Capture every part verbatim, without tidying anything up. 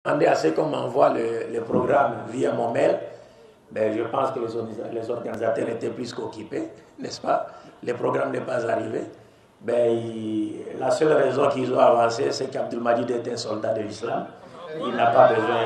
Demandez à ce qu'on m'envoie le, le programme via mon mail. Ben, je pense que les, les organisateurs étaient plus qu'occupés, n'est-ce pas? Le programme n'est pas arrivé. Ben, il, la seule raison qu'ils ont avancé, c'est qu'Abdelmajid est un soldat de l'islam. Il n'a pas besoin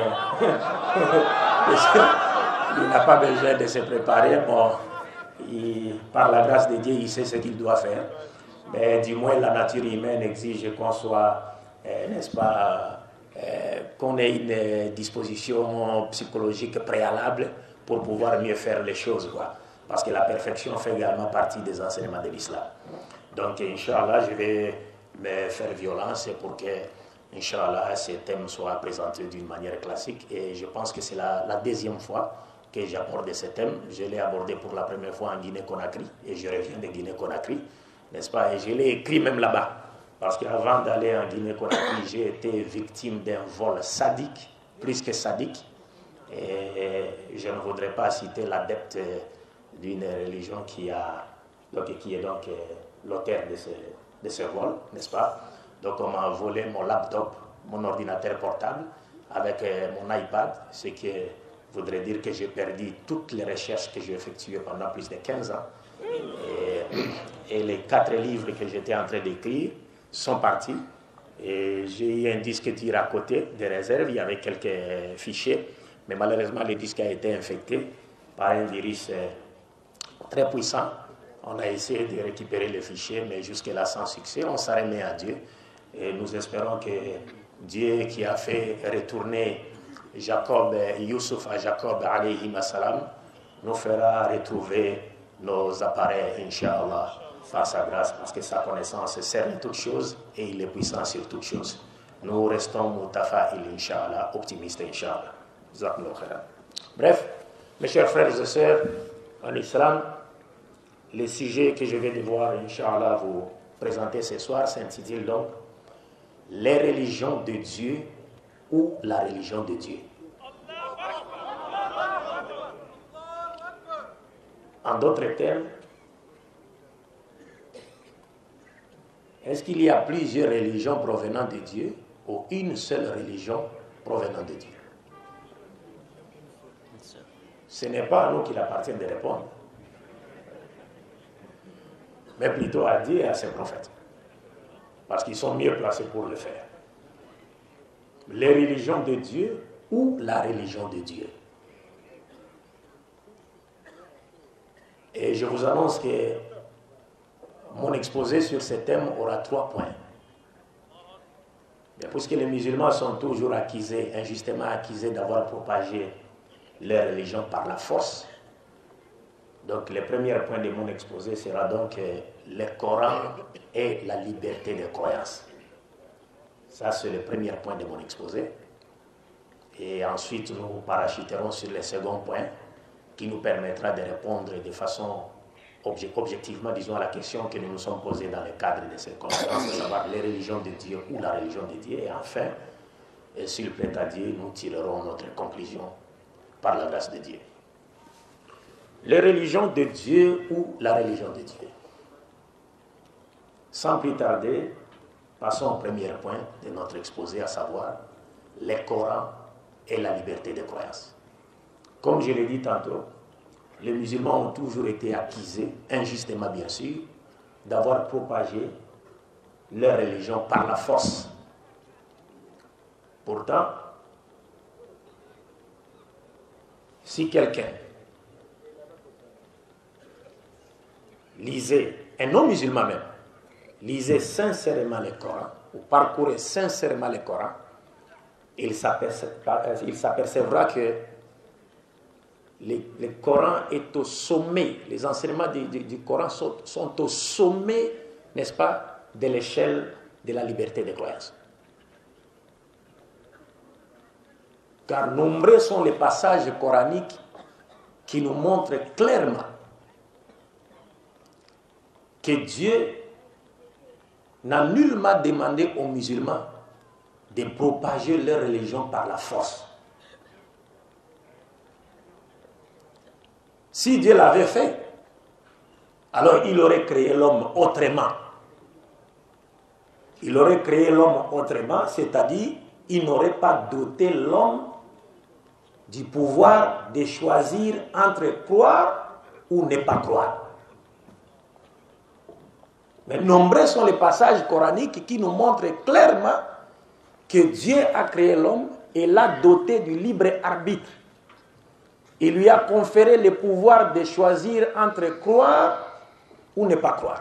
de se, il n'a pas besoin de se préparer. Bon, il, par la grâce de Dieu, il sait ce qu'il doit faire. Mais du moins, la nature humaine exige qu'on soit, euh, n'est-ce pas, euh, qu'on ait une disposition psychologique préalable pour pouvoir mieux faire les choses, quoi. Parce que la perfection fait également partie des enseignements de l'islam. Donc, Inch'Allah, je vais me faire violence pour que, Inch'Allah, ces thèmes soient présentés d'une manière classique. Et je pense que c'est la, la deuxième fois que j'aborde ce thème. Je l'ai abordé pour la première fois en Guinée-Conakry et je reviens de Guinée-Conakry, n'est-ce pas? Et je l'ai écrit même là-bas. Parce qu'avant d'aller en Guinée-Conakry, j'ai été victime d'un vol sadique, plus que sadique. Et je ne voudrais pas citer l'adepte d'une religion qui, a, donc, qui est donc l'auteur de ce, de ce vol, n'est-ce pas? Donc on m'a volé mon laptop, mon ordinateur portable, avec mon iPad, ce qui voudrait dire que j'ai perdu toutes les recherches que j'ai effectuées pendant plus de quinze ans. Et, et les quatre livres que j'étais en train d'écrire sont partis. Et j'ai eu un disque dur à côté de réserve, il y avait quelques fichiers, mais malheureusement le disque a été infecté par un virus très puissant. On a essayé de récupérer les fichiers, mais jusque-là sans succès. On s'en remet à Dieu. Et nous espérons que Dieu qui a fait retourner Jacob, Youssouf à Jacob, alayhi salam, nous fera retrouver nos appareils, Inch'Allah, par sa grâce, parce que sa connaissance cerne toutes choses et il est puissant sur toutes choses. Nous restons mutafa'il, Inch'Allah, optimistes, Inch'Allah. Bref, mes chers frères et sœurs, en islam, le sujet que je vais devoir, Inch'Allah, vous présenter ce soir s'intitule donc « Les religions de Dieu ou la religion de Dieu ». En d'autres termes, est-ce qu'il y a plusieurs religions provenant de Dieu ou une seule religion provenant de Dieu? Ce n'est pas à nous qu'il appartient de répondre, mais plutôt à Dieu et à ses prophètes, parce qu'ils sont mieux placés pour le faire. Les religions de Dieu ou la religion de Dieu. Et je vous annonce que mon exposé sur ce thème aura trois points. Mais puisque les musulmans sont toujours accusés, injustement accusés d'avoir propagé leur religion par la force, donc le premier point de mon exposé sera donc le Coran et la liberté de croyance. Ça, c'est le premier point de mon exposé. Et ensuite, nous parachuterons sur le second point qui nous permettra de répondre de façon objectivement, disons, à la question que nous nous sommes posée dans le cadre de cette conférence, de savoir les religions de Dieu ou la religion de Dieu. Et enfin, et s'il plaît à Dieu, nous tirerons notre conclusion par la grâce de Dieu. Les religions de Dieu ou la religion de Dieu. Sans plus tarder, passons au premier point de notre exposé, à savoir le Coran et la liberté de croyance. Comme je l'ai dit tantôt, les musulmans ont toujours été accusés, injustement bien sûr, d'avoir propagé leur religion par la force. Pourtant, si quelqu'un lisait, un non-musulman même, lisait sincèrement le Coran, ou parcourait sincèrement le Coran, il s'apercevra que le, le Coran est au sommet, les enseignements du, du, du Coran sont, sont au sommet, n'est-ce pas, de l'échelle de la liberté de croyance. Car nombreux sont les passages coraniques qui nous montrent clairement que Dieu n'a nullement demandé aux musulmans de propager leur religion par la force. Si Dieu l'avait fait, alors il aurait créé l'homme autrement. Il aurait créé l'homme autrement, c'est-à-dire il n'aurait pas doté l'homme du pouvoir de choisir entre croire ou ne pas croire. Mais nombreux sont les passages coraniques qui nous montrent clairement que Dieu a créé l'homme et l'a doté du libre arbitre. Il lui a conféré le pouvoir de choisir entre croire ou ne pas croire.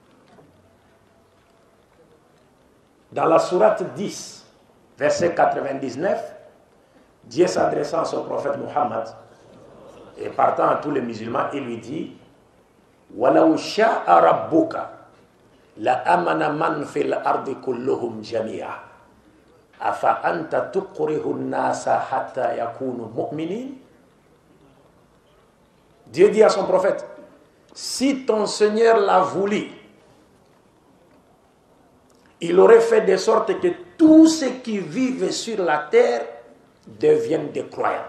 Dans la sourate dix, verset quatre-vingt-dix-neuf, Dieu s'adressant à son prophète Muhammad et partant à tous les musulmans, il lui dit وَلَوْ شَاءَ رَبُّكَ لَأَمَنَ مَنْ فِي الْأَرْضِ كُلُّهُمْ جَمِيعًا أَفَأَنْتَ تُكْرِهُ النَّاسَ حَتَّى يَكُونُوا مُؤْمِنِينَ. Dieu dit à son prophète, si ton Seigneur l'a voulu, il aurait fait de sorte que tous ceux qui vivent sur la terre deviennent des croyants.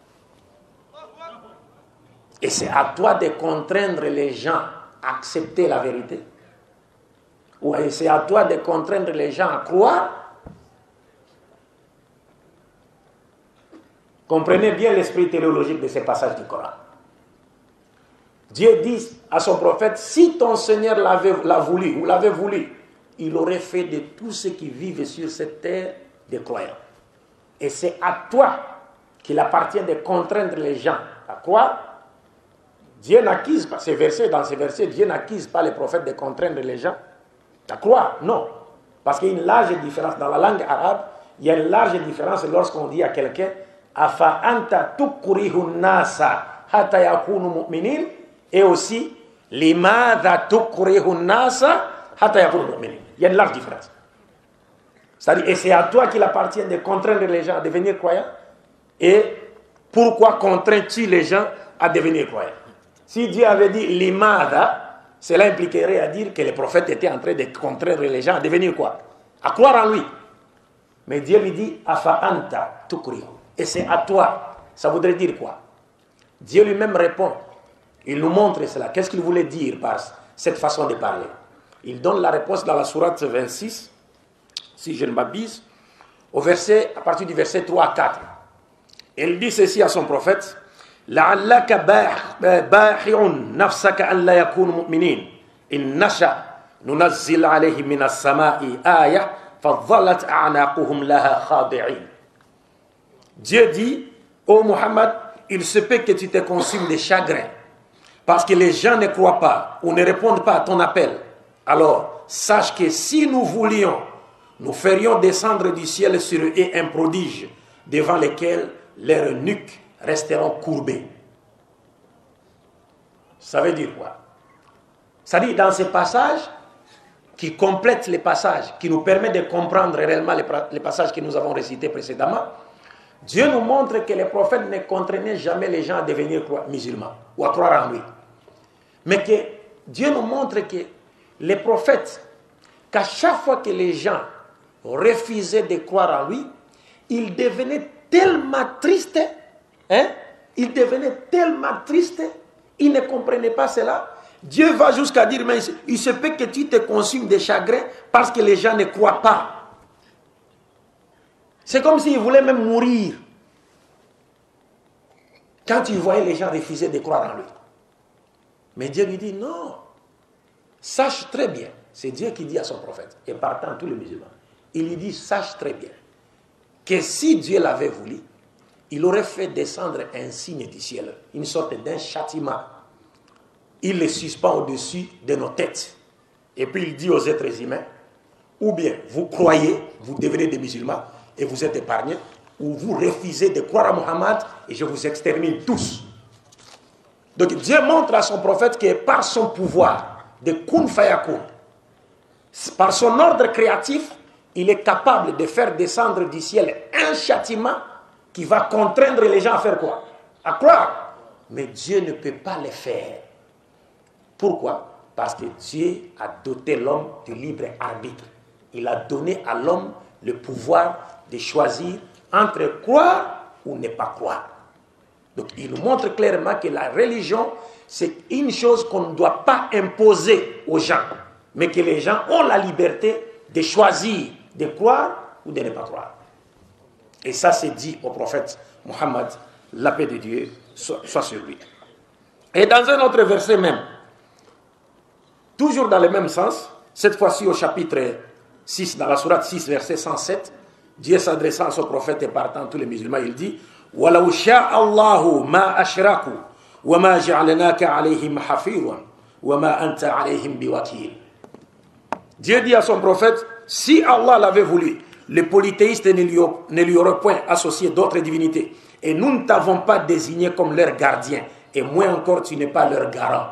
Et c'est à toi de contraindre les gens à accepter la vérité. Ou c'est à toi de contraindre les gens à croire. Comprenez bien l'esprit théologique de ces passages du Coran. Dieu dit à son prophète, si ton Seigneur l'avait l'a voulu, ou l'avait voulu, il aurait fait de tous ceux qui vivent sur cette terre des croyants. Et c'est à toi qu'il appartient de contraindre les gens à croire. Dieu n'accuse pas, ces versets, dans ces versets, Dieu n'accuse pas les prophètes de contraindre les gens à croire. Non. Parce qu'il y a une large différence. Dans la langue arabe, il y a une large différence lorsqu'on dit à quelqu'un Afa anta tukrihu nasa hatta yakunu mu'minin, et aussi limadha tukrihu nasa hatta yakunu mu'minin. Il y a une large différence. C'est-à-dire, et c'est à toi qu'il appartient de contraindre les gens à devenir croyants. Et pourquoi contrains-tu les gens à devenir croyants? Si Dieu avait dit limada, cela impliquerait à dire que les prophètes étaient en train de contraindre les gens à devenir quoi? À croire en lui. Mais Dieu lui dit afa anta tukrihu. Et c'est à toi. Ça voudrait dire quoi? Dieu lui-même répond. Il nous montre cela. Qu'est-ce qu'il voulait dire par cette façon de parler? Il donne la réponse dans la sourate vingt-six, si je ne m'abuse, au verset, à partir du verset trois à quatre. Il dit ceci à son prophète, لَعَلَّكَ بَاخِعٌ نَفْسَكَ أَنْ لَا يَكُونُ مُؤْمِنِينَ إِنْ نَشَأْ نُنَزِّلْ عَلَيْهِمْ مِنَ السَّمَاءِ آيَةً فَظَلَّتْ أَعْنَاقُهُمْ لَهَا خَاضِعِينَ. Dieu dit, ô Muhammad, il se peut que tu te consumes de chagrin parce que les gens ne croient pas ou ne répondent pas à ton appel. Alors, sache que si nous voulions, nous ferions descendre du ciel sur eux un prodige devant lequel leurs nuques resteront courbées. Ça veut dire quoi? Ça dit dans ces passages qui complètent les passages, qui nous permettent de comprendre réellement les, les passages que nous avons récités précédemment, Dieu nous montre que les prophètes ne contraignaient jamais les gens à devenir musulmans ou à croire en lui. Mais que Dieu nous montre que les prophètes, qu'à chaque fois que les gens refusaient de croire en lui, ils devenaient tellement tristes, hein? Ils devenaient tellement tristes, ils ne comprenaient pas cela. Dieu va jusqu'à dire, mais il se peut que tu te consumes de chagrin parce que les gens ne croient pas. C'est comme s'il voulait même mourir quand il voyait les gens refuser de croire en lui. Mais Dieu lui dit non. Sache très bien, c'est Dieu qui dit à son prophète, et partant tous les musulmans, il lui dit, sache très bien, que si Dieu l'avait voulu, il aurait fait descendre un signe du ciel, une sorte d'un châtiment. Il le suspend au-dessus de nos têtes. Et puis il dit aux êtres humains, ou bien vous croyez, vous devenez des musulmans, et vous êtes épargnés, ou vous refusez de croire à Muhammad, et je vous extermine tous. Donc Dieu montre à son prophète que par son pouvoir de kun fayakun, par son ordre créatif, il est capable de faire descendre du ciel un châtiment qui va contraindre les gens à faire quoi? À croire. Mais Dieu ne peut pas le faire. Pourquoi? Parce que Dieu a doté l'homme du libre arbitre. Il a donné à l'homme le pouvoir de choisir entre croire ou ne pas croire. Donc il nous montre clairement que la religion, c'est une chose qu'on ne doit pas imposer aux gens, mais que les gens ont la liberté de choisir de croire ou de ne pas croire. Et ça, c'est dit au prophète Mohammed, la paix de Dieu soit sur lui. Et dans un autre verset même, toujours dans le même sens, cette fois-ci au chapitre six, dans la sourate six, verset cent sept, Dieu s'adressant à son prophète et partant à tous les musulmans, il dit « وَلَوْ شَاءَ اللَّهُ مَا أَشْرَكُوا وَمَا جَعْلَنَاكَ عَلَيْهِمْ حَفِيظًا وَمَا أَنْتَ عَلَيْهِمْ بِوَكِيلٍ » Dieu dit à son prophète, si Allah l'avait voulu, les polythéistes ne lui, ne lui auraient point associé d'autres divinités. Et nous ne t'avons pas désigné comme leur gardien. Et moins encore, tu n'es pas leur garant.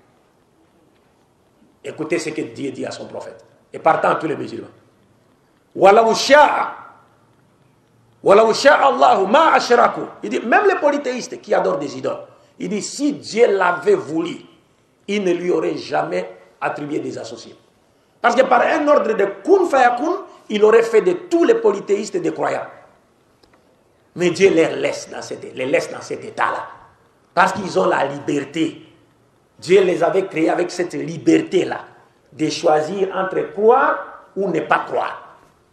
Écoutez ce que Dieu dit à son prophète. Et partant à tous les musulmans. وَلَوْ شَاءَ وَلَوْ شَاءَ اللَّهُ مَا أَشْرَكُوا. Il dit, même les polythéistes qui adorent des idoles, il dit, si Dieu l'avait voulu, il ne lui aurait jamais attribué des associés. Parce que par un ordre de kun fayakun, il aurait fait de tous les polythéistes des croyants. Mais Dieu les laisse dans cet, les laisse dans cet état-là. Parce qu'ils ont la liberté. Dieu les avait créés avec cette liberté-là. De choisir entre croire ou ne pas croire.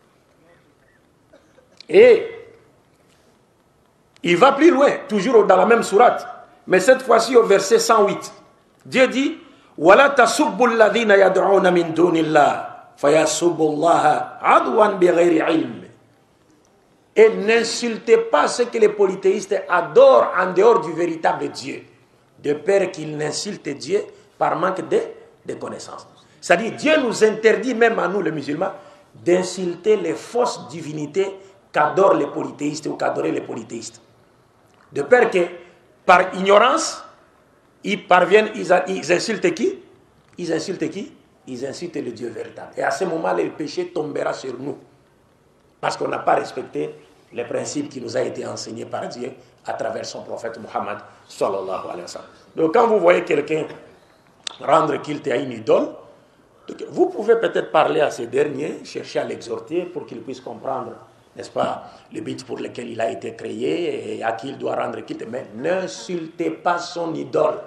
Et il va plus loin, toujours dans la même sourate. Mais cette fois-ci au verset cent huit. Dieu dit وَلَا تَسُبُّوا الَّذِينَ يَدْعُونَ مِن دُونِ اللَّهِ فَيَسُبُّوا اللَّهَ عَدْوًا بِغَيْرِ عِلْمٍ. Et n'insultez pas ce que les polythéistes adorent en dehors du véritable Dieu, de peur qu'ils n'insultent Dieu par manque de, de connaissances. C'est-à-dire, Dieu nous interdit, même à nous les musulmans, d'insulter les fausses divinités qu'adorent les polythéistes ou qu'adoraient les polythéistes. De peur que, par ignorance, ils parviennent, ils, ils insultent qui? Ils insultent qui? Ils insultent le Dieu véritable. Et à ce moment-là, le péché tombera sur nous. Parce qu'on n'a pas respecté les principes qui nous a été enseignés par Dieu à travers son prophète Muhammad sallallahu alayhi wa sallam. Donc quand vous voyez quelqu'un rendre culte à une idole, vous pouvez peut-être parler à ces derniers, chercher à l'exhorter pour qu'il puisse comprendre, n'est-ce pas, le but pour lequel il a été créé et à qui il doit rendre culte. Mais n'insultez pas son idole.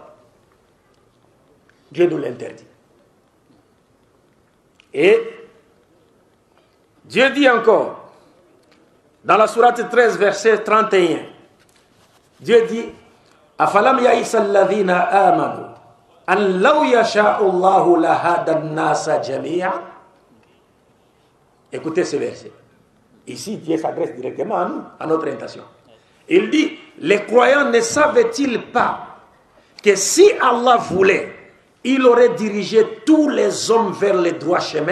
Dieu nous l'interdit. Et Dieu dit encore, dans la sourate treize, verset trente et un, Dieu dit Afalam ya'isa alladhina amanu an law yasha'u Allahu lahada an-nasa jami'an. Écoutez ce verset. Ici, Dieu s'adresse directement à nous, à notre intention. Il dit, les croyants ne savaient-ils pas que si Allah voulait, il aurait dirigé tous les hommes vers le droit chemin?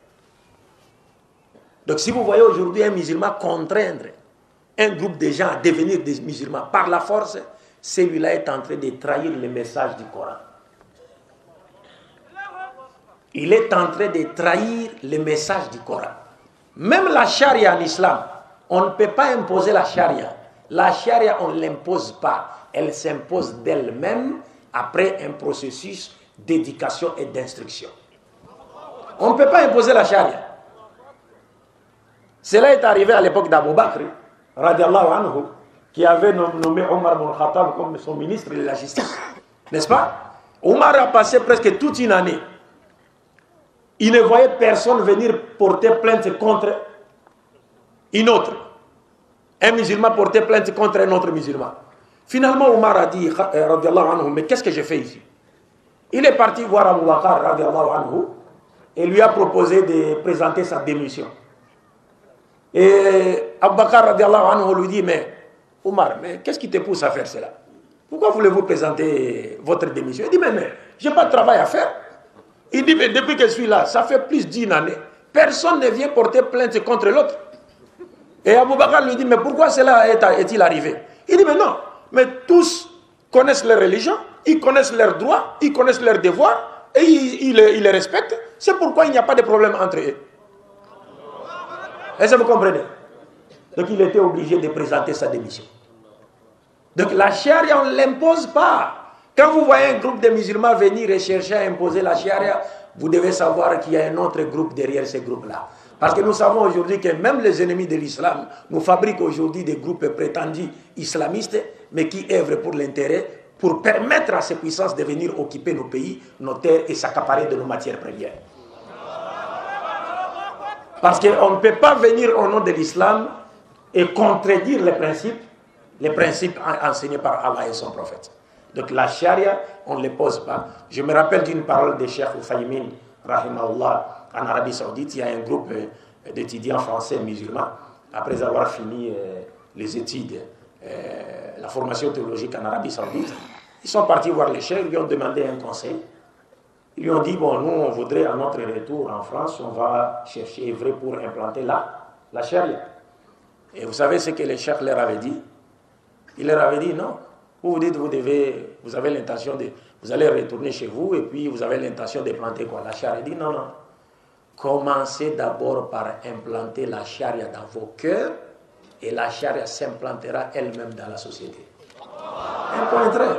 Donc si vous voyez aujourd'hui un musulman contraindre un groupe de gens à devenir des musulmans par la force, celui-là est en train de trahir le message du Coran. Il est en train de trahir le message du Coran. Même la charia en islam, on ne peut pas imposer la charia. La charia, on ne l'impose pas. Elle s'impose d'elle-même après un processus d'éducation et d'instruction. On ne peut pas imposer la charia. Cela est arrivé à l'époque d'Abu Bakr, radiallahu anhu, qui avait nommé Omar ibn Khattab comme son ministre de la justice. N'est-ce pas? Omar a passé presque toute une année. Il ne voyait personne venir porter plainte contre une autre. Un musulman portait plainte contre un autre musulman. Finalement, Omar a dit, radiallahu anhu, mais qu'est-ce que j'ai fait ici? Il est parti voir Abu Bakr, radiallahu anhu, et lui a proposé de présenter sa démission. Et Abu Bakr, radiallahu anhu, lui dit, mais Omar, mais qu'est-ce qui te pousse à faire cela? Pourquoi voulez-vous présenter votre démission? Il dit, mais, mais je n'ai pas de travail à faire. Il dit, mais depuis que je suis là, ça fait plus d'une année, personne ne vient porter plainte contre l'autre. Et Abu Bakr lui dit, mais pourquoi cela est-il arrivé? Il dit, mais non, mais tous connaissent leur religion, ils connaissent leurs droits, ils connaissent leurs devoirs, et ils, ils, ils les respectent. C'est pourquoi il n'y a pas de problème entre eux. Est-ce que vous comprenez? Donc il était obligé de présenter sa démission. Donc la charia, on ne l'impose pas. Quand vous voyez un groupe de musulmans venir et chercher à imposer la charia, vous devez savoir qu'il y a un autre groupe derrière ces groupes-là. Parce que nous savons aujourd'hui que même les ennemis de l'islam nous fabriquent aujourd'hui des groupes prétendus islamistes, mais qui œuvrent pour l'intérêt, pour permettre à ces puissances de venir occuper nos pays, nos terres et s'accaparer de nos matières premières. Parce qu'on ne peut pas venir au nom de l'islam et contredire les principes, les principes enseignés par Allah et son prophète. Donc la charia, on ne les pose pas. Je me rappelle d'une parole de Cheikh Oufaymin, rahimahullah, en Arabie Saoudite. Il y a un groupe d'étudiants français musulmans, après avoir fini euh, les études, euh, la formation théologique en Arabie Saoudite. Ils sont partis voir les chefs, ils lui ont demandé un conseil. Ils lui ont dit, bon, nous, on voudrait, à notre retour en France, on va chercher vrai pour implanter la, la charia. Et vous savez ce que les chefs leur avaient dit? Ils leur avaient dit, non. Vous vous dites, vous, devez, vous avez l'intention de... Vous allez retourner chez vous et puis vous avez l'intention de planter quoi? La charia. Il dit, non, non. Commencez d'abord par implanter la charia dans vos cœurs et la charia s'implantera elle-même dans la société. Un point très.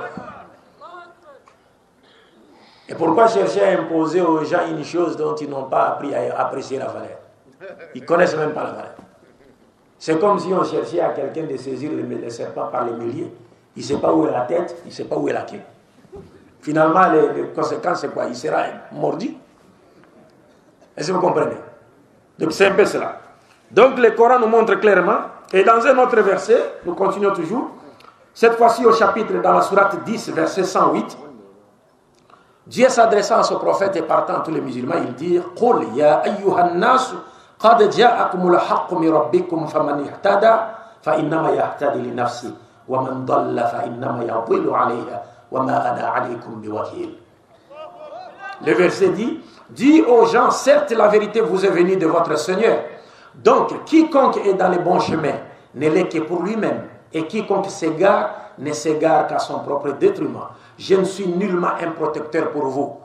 Et pourquoi chercher à imposer aux gens une chose dont ils n'ont pas appris à apprécier la valeur? Ils ne connaissent même pas la valeur. C'est comme si on cherchait à quelqu'un de saisir le serpent par les milliers. Il ne sait pas où est la tête, il ne sait pas où est la queue. Finalement, les, les conséquences, c'est quoi? Il sera mordu. Est-ce que vous comprenez? Donc c'est un peu cela. Donc le Coran nous montre clairement, et dans un autre verset, nous continuons toujours, cette fois-ci au chapitre, dans la sourate dix, verset cent huit, Dieu s'adressant à son prophète et partant à tous les musulmans, il dit « Qul ya ayyuhan nasu qad ja'akumul haqqu min rabbikum faman ihtada fa innama yahtadi li nafsi wa man dalla fa innama yadillu alayha wa ma ana alaykum biwakil » Le verset dit « Dis aux gens, certes la vérité vous est venue de votre Seigneur. Donc quiconque est dans les bons chemins ne l'est que pour lui-même, et quiconque s'égare ne s'égare qu'à son propre détriment. Je ne suis nullement un protecteur pour vous.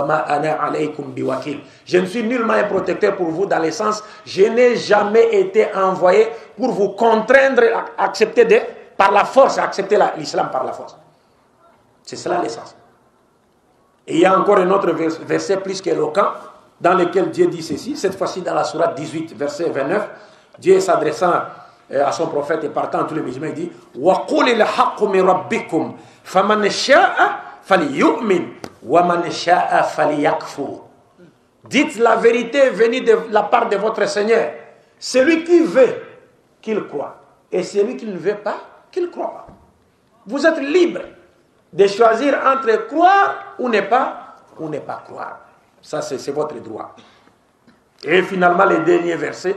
Je ne suis nullement un protecteur pour vous dans le sens, je n'ai jamais été envoyé pour vous contraindre à accepter de, par la force, à accepter l'islam par la force. C'est cela l'essence. Et il y a encore un autre verset plus qu'éloquent dans lequel Dieu dit ceci, cette fois-ci dans la sourate dix-huit, verset vingt-neuf, Dieu s'adressant à son prophète et partant à tous les musulmans, il dit وَقُلِ الْحَقُّ مِنْ رَبِّكُمْ فَمَنْ شَاءَ فَلْيُؤْمِنْ وَمَنْ شَاءَ فَلْيَكْفُرْ. Dites la vérité venue de la part de votre Seigneur. Celui qui veut, qu'il croit. Et celui qui ne veut pas, qu'il ne croit pas. Vous êtes libre de choisir entre croire ou ne pas, ou ne pas croire. Ça, c'est votre droit. Et finalement, le dernier verset,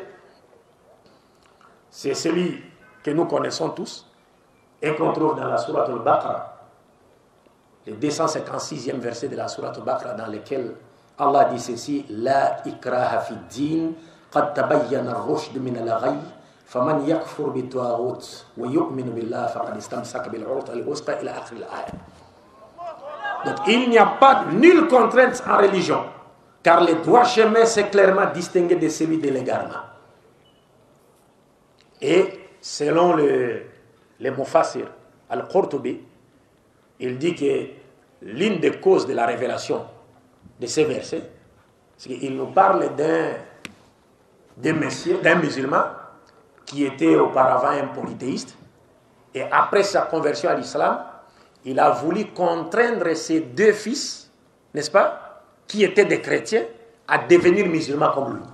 c'est celui que nous connaissons tous et qu'on trouve dans la sourate al-Baqarah, le deux cent cinquante-sixième verset de la sourate al-Baqarah, dans lequel Allah dit ceci: La ikraha fi din, qad tabayyana ar-rushd min al-ghayy, faman yakfur bit-taghut wa yu'minu billah faqad istamsaka bil-'urwati al-wuthqa ila akhir al-aya. Donc il n'y a pas nulle contrainte en religion, car le droit chemin c'est clairement distingué de celui de l'égarement. Et selon le, le Mufassir Al-Qurtubi, il dit que l'une des causes de la révélation de ces versets, c'est qu'il nous parle d'un d'un musulman qui était auparavant un polythéiste, et après sa conversion à l'islam, il a voulu contraindre ses deux fils, n'est-ce pas, qui étaient des chrétiens, à devenir musulmans comme lui.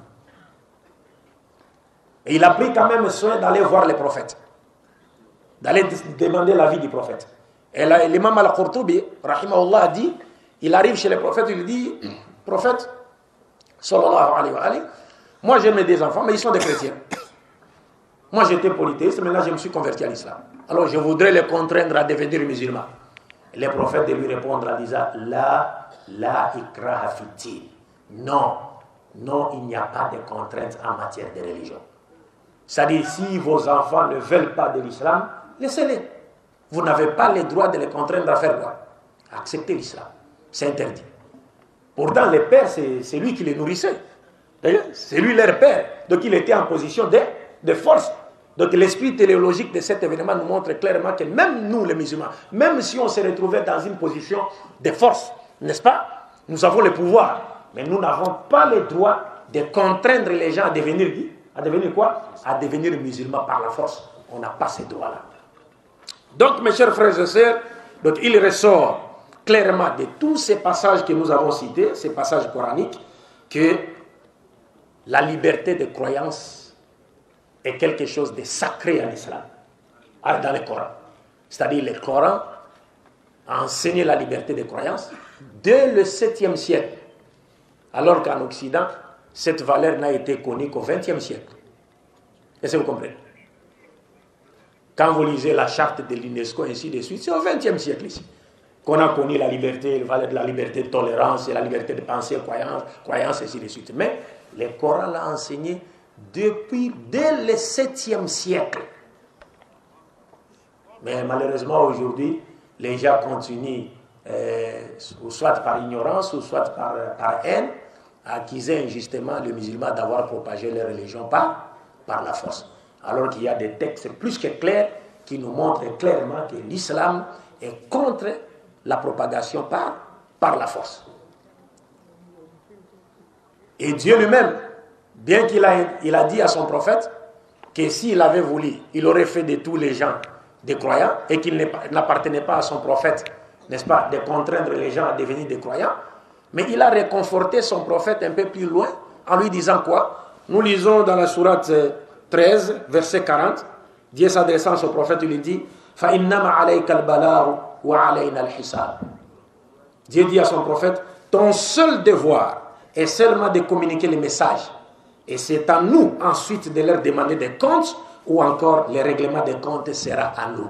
Et il a pris quand même soin d'aller voir les prophètes, d'aller demander l'avis du prophète. Et là, l'imam al-Qurtubi, rahimahullah, a dit, il arrive chez les prophètes, il dit, prophète, sallallahu alayhi wa alayhi, moi j'ai mes deux enfants, mais ils sont des chrétiens. Moi j'étais polythéiste, mais là je me suis converti à l'islam. Alors je voudrais les contraindre à devenir musulmans. Et les prophètes de lui répondre en disant, la, la ikraha fi-din. Non, non, il n'y a pas de contraintes en matière de religion. C'est-à-dire, si vos enfants ne veulent pas de l'islam, laissez-les. Vous n'avez pas le droit de les contraindre à faire quoi? Accepter l'islam. C'est interdit. Pourtant, le père, c'est lui qui les nourrissait. D'ailleurs, c'est lui leur père. Donc, il était en position de, de force. Donc, l'esprit téléologique de cet événement nous montre clairement que même nous, les musulmans, même si on se retrouvait dans une position de force, n'est-ce pas? Nous avons le pouvoir. Mais nous n'avons pas le droit de contraindre les gens à devenir à devenir quoi? À devenir musulmans par la force. On n'a pas ces droits-là. Donc, mes chers frères et sœurs, donc il ressort clairement de tous ces passages que nous avons cités, ces passages coraniques, que la liberté de croyance est quelque chose de sacré en islam, dans le Coran. C'est-à-dire le Coran a enseigné la liberté de croyance dès le septième siècle, alors qu'en Occident, cette valeur n'a été connue qu'au vingtième siècle. Est-ce que vous comprenez? Quand vous lisez la charte de l'UNESCO, ainsi de suite, c'est au vingtième siècle ici qu'on a connu la liberté, la valeur de la liberté de tolérance et la liberté de pensée, croyance, croyance, ainsi de suite. Mais le Coran l'a enseigné depuis, dès le septième siècle. Mais malheureusement, aujourd'hui, les gens continuent, euh, soit par ignorance, ou soit par, par haine, à accuser injustement les musulmans d'avoir propagé leur religion par, par la force. Alors qu'il y a des textes plus que clairs qui nous montrent clairement que l'islam est contre la propagation par, par la force. Et Dieu lui-même, bien qu'il a, il a dit à son prophète que s'il avait voulu, il aurait fait de tous les gens des croyants et qu'il n'appartenait pas à son prophète, n'est-ce pas, de contraindre les gens à devenir des croyants. Mais il a réconforté son prophète un peu plus loin en lui disant quoi? Nous lisons dans la sourate treize, verset quarante, Dieu s'adressant à son prophète, il lui dit فَإِنَّمَا عَلَيْكَ الْبَلَاغُ وَعَلَيْنَا الْحِسَابُ. Dieu dit à son prophète, ton seul devoir est seulement de communiquer les messages. Et c'est à nous ensuite de leur demander des comptes, ou encore le règlement des comptes sera à nous.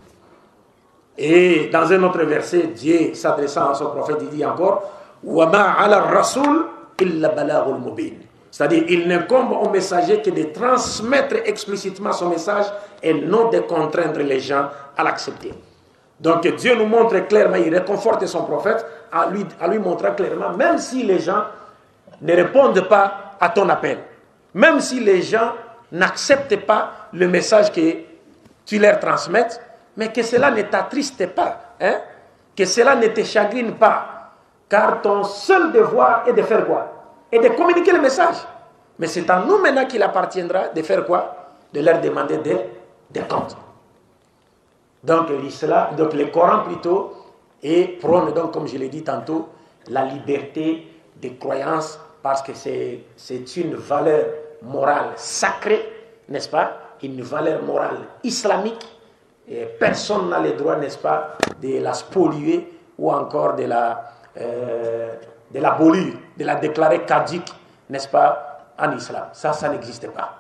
Et dans un autre verset, Dieu s'adressant à son prophète, il dit encore وَمَا عَلَى الرَّسُولِ إِلَّا بَلَاغُ الْمُبِينِ. C'est-à-dire, il n'incombe au messager que de transmettre explicitement son message et non de contraindre les gens à l'accepter. Donc Dieu nous montre clairement, il réconforte son prophète en lui, en lui montrant clairement, même si les gens ne répondent pas à ton appel, même si les gens n'acceptent pas le message que tu leur transmettes, mais que cela ne t'attriste pas, hein? Que cela ne te chagrine pas, car ton seul devoir est de faire quoi? Et de communiquer le message. Mais c'est à nous maintenant qu'il appartiendra de faire quoi? De leur demander des, des comptes. Donc l'islam, donc le Coran plutôt, et prône donc, comme je l'ai dit tantôt, la liberté de croyance, parce que c'est, c'est une valeur morale sacrée, n'est-ce pas? Une valeur morale islamique, et personne n'a le droit, n'est-ce pas, de la spolier ou encore de la, euh, de l'abolir, de la déclarer caduque, n'est-ce pas, en islam. Ça, ça n'existe pas.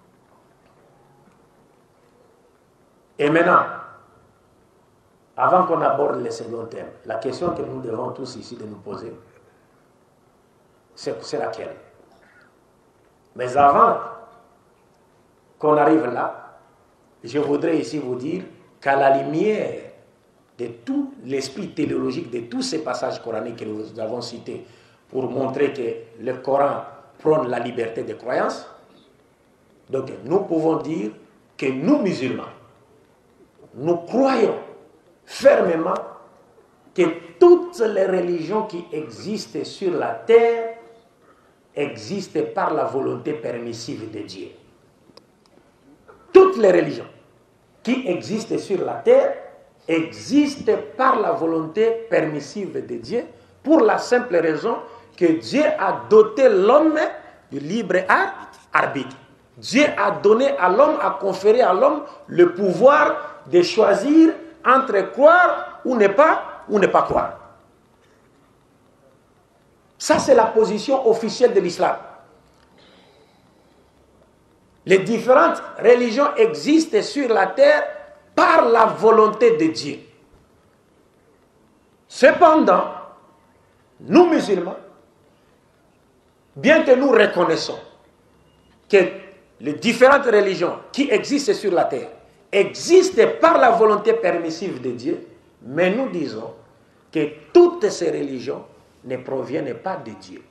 Et maintenant, avant qu'on aborde le second thème, la question que nous devons tous ici de nous poser, c'est, c'est laquelle? Mais avant qu'on arrive là, je voudrais ici vous dire qu'à la lumière de tout l'esprit théologique de tous ces passages coraniques que nous avons cités pour montrer que le Coran prône la liberté de croyance, donc nous pouvons dire que nous musulmans, nous croyons fermement que toutes les religions qui existent sur la terre existent par la volonté permissive de Dieu. Toutes les religions qui existent sur la terre existent par la volonté permissive de Dieu, pour la simple raison que Dieu a doté l'homme du libre arbitre. Dieu a donné à l'homme, a conféré à l'homme le pouvoir de choisir entre croire ou ne pas, ou ne pas croire. Ça, c'est la position officielle de l'islam. Les différentes religions existent sur la terre par la volonté de Dieu. Cependant, nous musulmans, bien que nous reconnaissons que les différentes religions qui existent sur la terre existent par la volonté permissive de Dieu, mais nous disons que toutes ces religions ne proviennent pas de Dieu.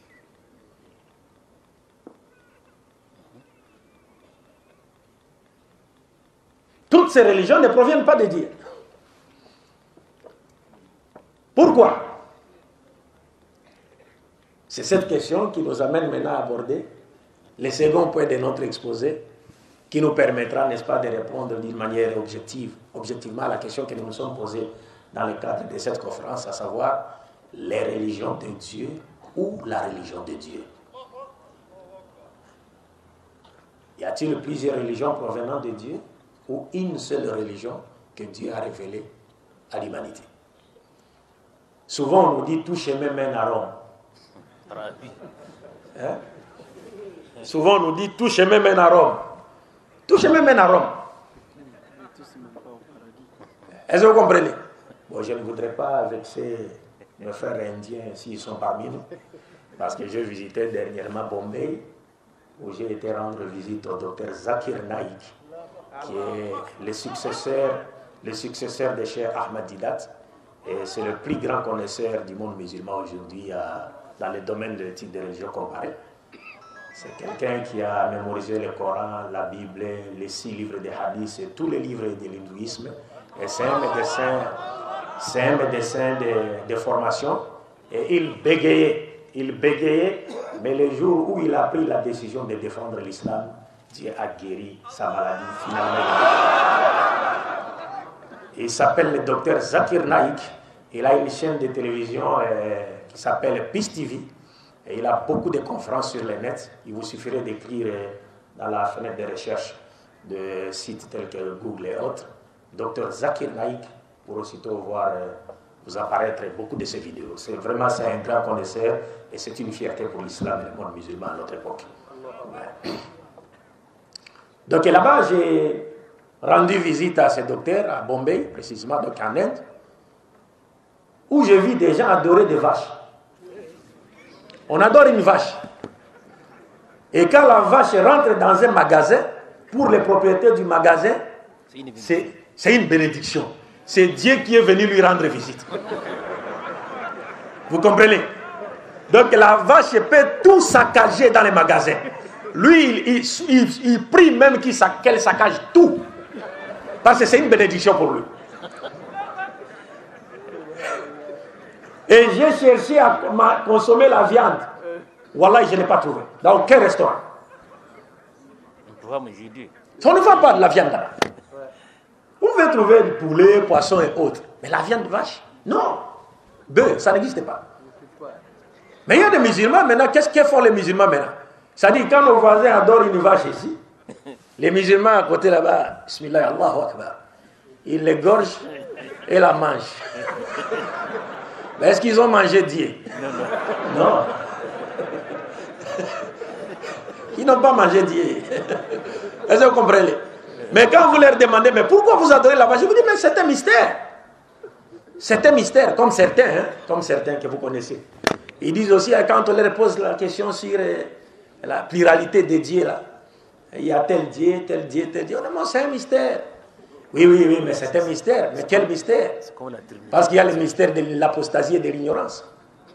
Toutes ces religions ne proviennent pas de Dieu. Pourquoi? C'est cette question qui nous amène maintenant à aborder le second point de notre exposé, qui nous permettra, n'est-ce pas, de répondre d'une manière objective, objectivement à la question que nous nous sommes posée dans le cadre de cette conférence, à savoir les religions de Dieu ou la religion de Dieu. Y a-t-il plusieurs religions provenant de Dieu ou une seule religion que Dieu a révélée à l'humanité? Souvent, on nous dit tout chemin mène à Rome. Hein? Souvent, on nous dit tout chemin mène à Rome. Tout chemin mène à Rome. Est-ce que vous comprenez? Bon, je ne voudrais pas vexer mes frères indiens s'ils sont parmi nous, parce que j'ai visité dernièrement Bombay, où j'ai été rendre visite au docteur Zakir Naik, qui est le successeur, le successeur de Cheikh Ahmad Didat, et c'est le plus grand connaisseur du monde musulman aujourd'hui dans le domaine de l'éthique des religions comparées. C'est quelqu'un qui a mémorisé le Coran, la Bible, les six livres de hadiths et tous les livres de l'hindouisme. Et c'est un médecin, c'est un médecin de, de formation. Et il bégayait, il bégayait, mais le jour où il a pris la décision de défendre l'islam, Dieu a guéri sa maladie finalement. Il s'appelle le docteur Zakir Naik. Il a une chaîne de télévision euh, qui s'appelle Peace T V. Et il a beaucoup de conférences sur le net. Il vous suffirait d'écrire euh, dans la fenêtre de recherche de sites tels que Google et autres, docteur Zakir Naik, pour aussitôt voir euh, vous apparaître beaucoup de ces vidéos. C'est vraiment c'est un grand connaisseur et c'est une fierté pour l'islam et le monde musulman à notre époque. Ouais. Donc là-bas, j'ai rendu visite à ce docteur à Bombay, précisément, donc en Inde, où je vis des gens adorer des vaches. On adore une vache. Et quand la vache rentre dans un magasin, pour les propriétaires du magasin, c'est une bénédiction. C'est Dieu qui est venu lui rendre visite. Vous comprenez? Donc la vache peut tout saccager dans les magasins. Lui, il, il, il, il prie même qu'elle saccage tout. Parce que c'est une bénédiction pour lui. Et j'ai cherché à consommer la viande. Wallah, je ne l'ai pas trouvé. Dans aucun restaurant. On ne vend pas de la viande là. Vous pouvez trouver du poulet, poisson et autres. Mais la viande de vache, non. Bœuf, ça n'existe pas. Mais il y a des musulmans maintenant. Qu'est-ce que font les musulmans maintenant? C'est-à-dire, quand nos voisins adorent une vache ici, les musulmans à côté là-bas, Bismillah, Allahu Akbar, ils l'égorgent et la mangent. Mais est-ce qu'ils ont mangé Dieu? Non. non. Ils n'ont pas mangé Dieu. Est-ce que vous comprenez? Mais quand vous leur demandez, mais pourquoi vous adorez la vache? Je vous dis, mais c'est un mystère. C'est un mystère, comme certains, hein, comme certains que vous connaissez. Ils disent aussi, quand on leur pose la question sur euh, la pluralité des dieux, là, il y a tel Dieu, tel Dieu, tel Dieu. Non, c'est un mystère. Oui, oui, oui, mais c'est un mystère. Mais quel mystère? Parce qu'il y a le mystère de l'apostasie et de l'ignorance.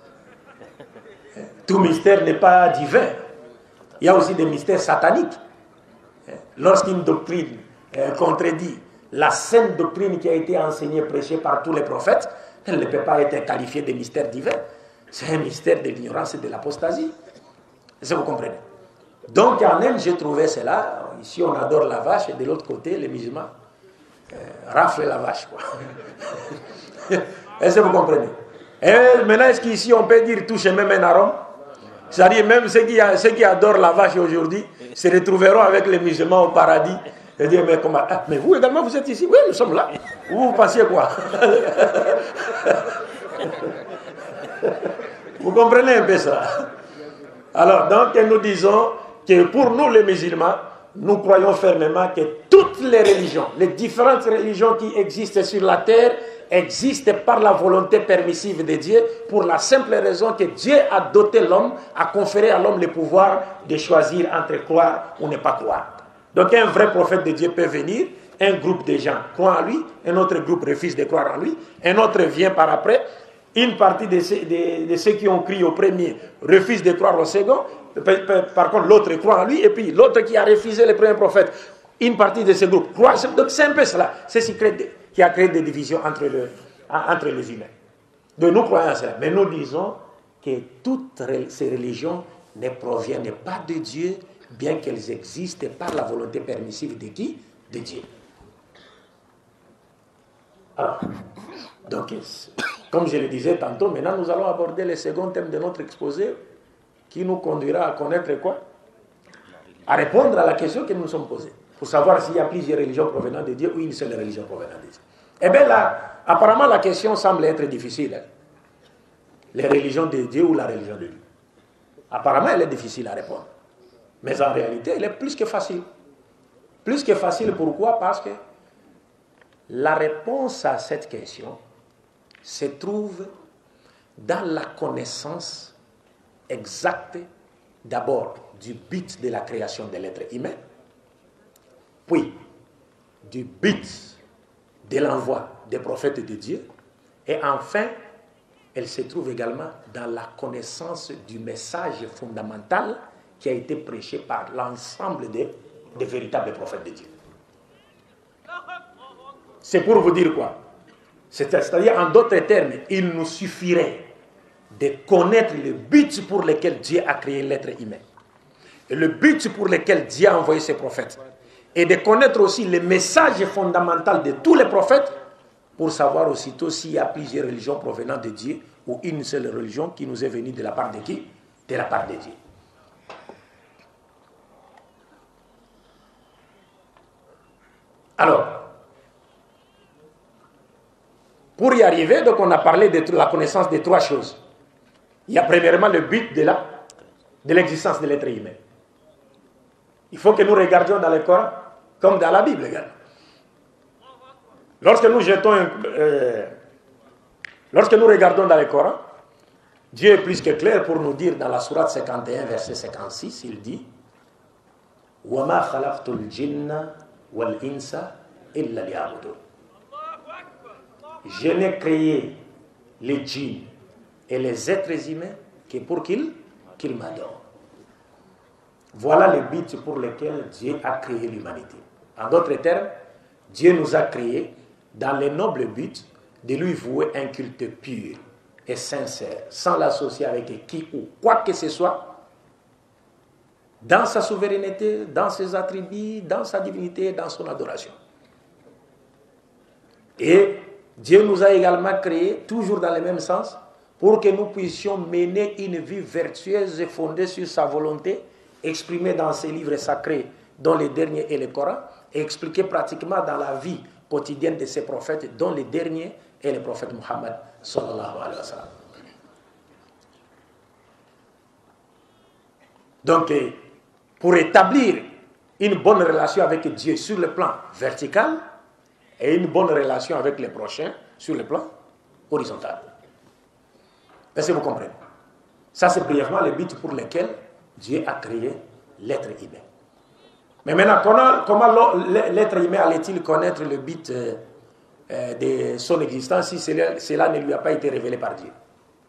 Tout mystère n'est pas divin. Il y a aussi des mystères sataniques. Lorsqu'une doctrine euh, contredit la sainte doctrine qui a été enseignée, prêchée par tous les prophètes, elle ne peut pas être qualifiée de mystère divin. C'est un mystère de l'ignorance et de l'apostasie. Est-ce que vous comprenez? Donc en Inde, j'ai trouvé cela. Ici, on adore la vache et de l'autre côté, les musulmans euh, raflent la vache. Est-ce que vous comprenez? Et maintenant, est-ce qu'ici, on peut dire tout chemin mène à Rome? C'est-à-dire même ceux qui, ceux qui adorent la vache aujourd'hui se retrouveront avec les musulmans au paradis et dire mais comment? Ah, mais vous également vous êtes ici? Oui, nous sommes là. Vous, vous pensiez quoi? Vous comprenez un peu ça? Alors donc nous disons que pour nous les musulmans, nous croyons fermement que toutes les religions, les différentes religions qui existent sur la terre existe par la volonté permissive de Dieu, pour la simple raison que Dieu a doté l'homme, a conféré à l'homme le pouvoir de choisir entre croire ou ne pas croire. Donc un vrai prophète de Dieu peut venir, un groupe de gens croit en lui, un autre groupe refuse de croire en lui, un autre vient par après, une partie de ceux, de, de ceux qui ont crié au premier refuse de croire au second, par contre l'autre croit en lui, et puis l'autre qui a refusé le premier prophète, une partie de ce groupe croit. Donc c'est un peu cela, c'est ce qui a créé des divisions entre, le, entre les humains. Donc nous croyons à cela. Mais nous disons que toutes ces religions ne proviennent pas de Dieu, bien qu'elles existent par la volonté permissive de qui? De Dieu. Alors, donc, comme je le disais tantôt, maintenant nous allons aborder le second thème de notre exposé, qui nous conduira à connaître quoi? à répondre à la question que nous nous sommes posée, pour savoir s'il y a plusieurs religions provenant de Dieu ou une seule religion provenant de Dieu. Eh bien là, apparemment la question semble être difficile. Hein. Les religions de Dieu ou la religion de Dieu. Apparemment elle est difficile à répondre. Mais en réalité, elle est plus que facile. Plus que facile, pourquoi? Parce que la réponse à cette question se trouve dans la connaissance exacte d'abord du but de la création de l'être humain, puis du but de l'envoi des prophètes de Dieu, et enfin, elle se trouve également dans la connaissance du message fondamental qui a été prêché par l'ensemble des, des véritables prophètes de Dieu. C'est pour vous dire quoi? C'est-à-dire, en d'autres termes, il nous suffirait de connaître le but pour lequel Dieu a créé l'être humain, et le but pour lequel Dieu a envoyé ses prophètes, et de connaître aussi le message fondamental de tous les prophètes, pour savoir aussitôt s'il y a plusieurs religions provenant de Dieu, ou une seule religion qui nous est venue de la part de qui? De la part de Dieu. Alors, pour y arriver, donc on a parlé de la connaissance de trois choses. Il y a premièrement le but de la, de l'existence de l'être humain. Il faut que nous regardions dans le Coran comme dans la Bible également. Lorsque nous jetons un, euh, lorsque nous regardons dans le Coran, Dieu est plus que clair pour nous dire dans la sourate cinquante et un, verset cinquante-six, il dit وَمَا خَلَقْتُ الْجِنَّ وَالْإِنسَ إِلَّا لِيَعْبُدُونِ. Je n'ai créé les djinns et les êtres humains que pour qu'ils qu'ils m'adorent. Voilà le but pour lequel Dieu a créé l'humanité. En d'autres termes, Dieu nous a créés dans le noble but de lui vouer un culte pur et sincère, sans l'associer avec qui ou quoi que ce soit, dans sa souveraineté, dans ses attributs, dans sa divinité, dans son adoration. Et Dieu nous a également créés, toujours dans le même sens, pour que nous puissions mener une vie vertueuse et fondée sur sa volonté, exprimée dans ses livres sacrés, dont le dernier est le Coran, et expliquée pratiquement dans la vie quotidienne de ses prophètes, dont le dernier est le prophète Muhammad sallallahu alayhi wa sallam. Donc, pour établir une bonne relation avec Dieu sur le plan vertical et une bonne relation avec les prochains sur le plan horizontal. Est-ce que vous comprenez? Ça, c'est brièvement le but pour lequel Dieu a créé l'être humain. Mais maintenant, comment, comment l'être humain allait-il connaître le but euh, euh, de son existence si cela, cela ne lui a pas été révélé par Dieu?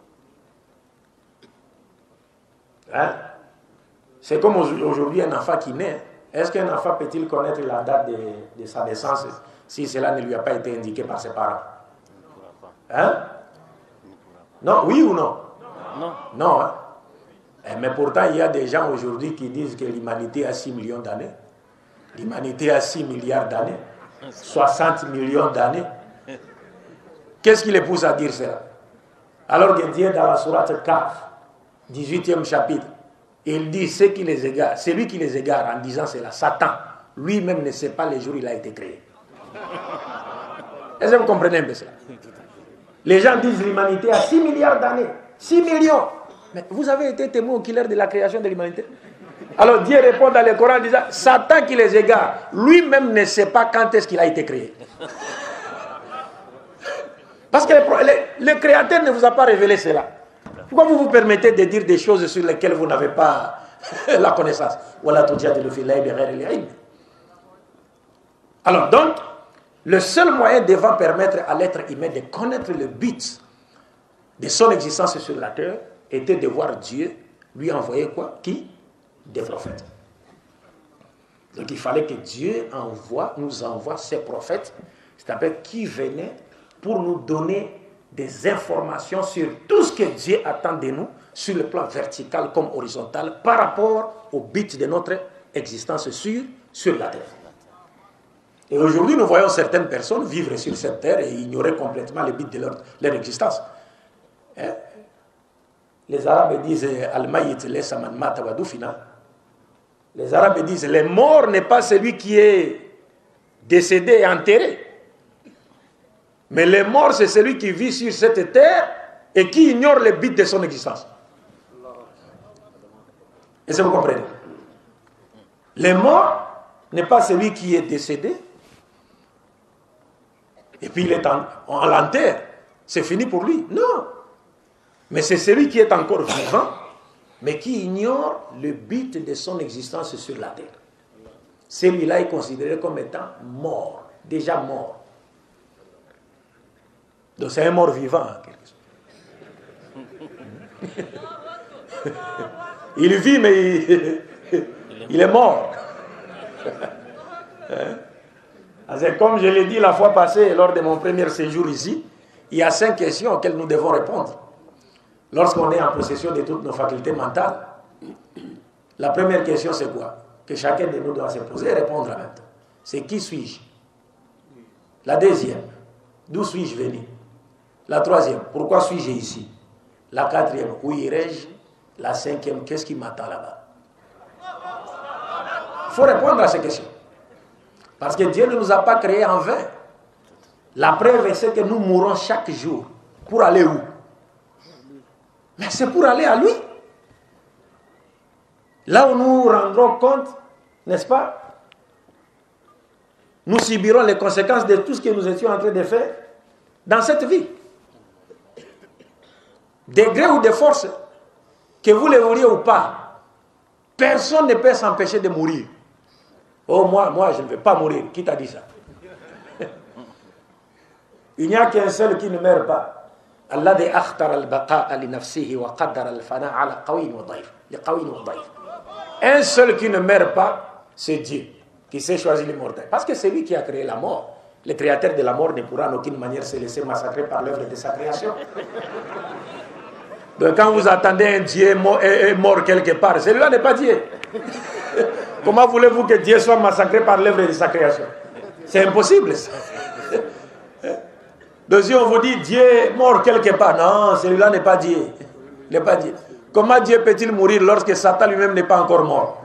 Hein? C'est comme aujourd'hui un enfant qui naît. Est-ce qu'un enfant peut-il connaître la date de, de sa naissance si cela ne lui a pas été indiqué par ses parents? Hein? Non, oui ou non? Non. Non, hein? Mais pourtant, il y a des gens aujourd'hui qui disent que l'humanité a six millions d'années. L'humanité a six milliards d'années. soixante millions d'années. Qu'est-ce qui les pousse à dire cela? Alors que Dieu, dans la sourate Kaf, dix-huitième chapitre, il dit ce qui les égare, celui qui les égare en disant cela, Satan, lui-même ne sait pas les jours où il a été créé. Est-ce que vous comprenez un peu cela? Les gens disent l'humanité a six milliards d'années. six millions. Mais vous avez été témoin oculaire de la création de l'humanité? Alors Dieu répond dans le Coran en disant, Satan qui les égare, lui-même ne sait pas quand est-ce qu'il a été créé. Parce que le, le, le Créateur ne vous a pas révélé cela. Pourquoi vous vous permettez de dire des choses sur lesquelles vous n'avez pas la connaissance? Alors donc, le seul moyen devant permettre à l'être humain de connaître le but de son existence sur la terre était de voir Dieu lui envoyer quoi? Qui? Des prophètes. Donc il fallait que Dieu envoie, nous envoie ses prophètes, c'est-à-dire qui venaient pour nous donner des informations sur tout ce que Dieu attend de nous, sur le plan vertical comme horizontal, par rapport au but de notre existence sur, sur la terre. Et aujourd'hui, nous voyons certaines personnes vivre sur cette terre et ignorer complètement le but de leur, leur existence. Hein? Les Arabes disent « Al-Mayyit laysa man mata wa dufina ». Les Arabes disent, le mort n'est pas celui qui est décédé et enterré. Mais le mort, c'est celui qui vit sur cette terre et qui ignore le but de son existence. Est-ce que vous comprenez? Le mort n'est pas celui qui est décédé et puis il est en, en l'enterre. C'est fini pour lui. Non. Mais c'est celui qui est encore vivant, mais qui ignore le but de son existence sur la terre. Celui-là est considéré comme étant mort, déjà mort. Donc c'est un mort vivant, en quelque sorte. Il vit, mais il, il est mort. C'est comme je l'ai dit la fois passée, lors de mon premier séjour ici, il y a cinq questions auxquelles nous devons répondre. Lorsqu'on est en possession de toutes nos facultés mentales, la première question c'est quoi? Que chacun de nous doit se poser et répondre en même temps. C'est qui suis-je? La deuxième, d'où suis-je venu? La troisième, pourquoi suis-je ici? La quatrième, où irai-je? La cinquième, qu'est-ce qui m'attend là-bas? Il faut répondre à ces questions. Parce que Dieu ne nous a pas créés en vain. La preuve, c'est que nous mourons chaque jour. Pour aller où? Mais c'est pour aller à lui. Là où nous nous rendrons compte, n'est-ce pas? Nous subirons les conséquences de tout ce que nous étions en train de faire dans cette vie. De gré ou de force, que vous le vouliez ou pas, personne ne peut s'empêcher de mourir. Oh, moi, moi, je ne vais pas mourir. Qui t'a dit ça? Il n'y a qu'un seul qui ne meurt pas. Allah de akhtar al-baqa li nafsihi wa qaddar al-fana ala qawin wa daif. Li qawin wa daif. Un seul qui ne meurt pas, c'est Dieu, qui sait choisir l'immortel. Parce que c'est lui qui a créé la mort. Le créateur de la mort ne pourra en aucune manière se laisser massacrer par l'œuvre de sa création. Donc quand vous attendez un Dieu mort, mort quelque part, celui-là n'est pas Dieu. Comment voulez-vous que Dieu soit massacré par l'œuvre de sa création? C'est impossible ça. Donc si on vous dit Dieu est mort quelque part, non, celui-là n'est pas Dieu. N'est pas Dieu. Comment Dieu peut-il mourir lorsque Satan lui-même n'est pas encore mort?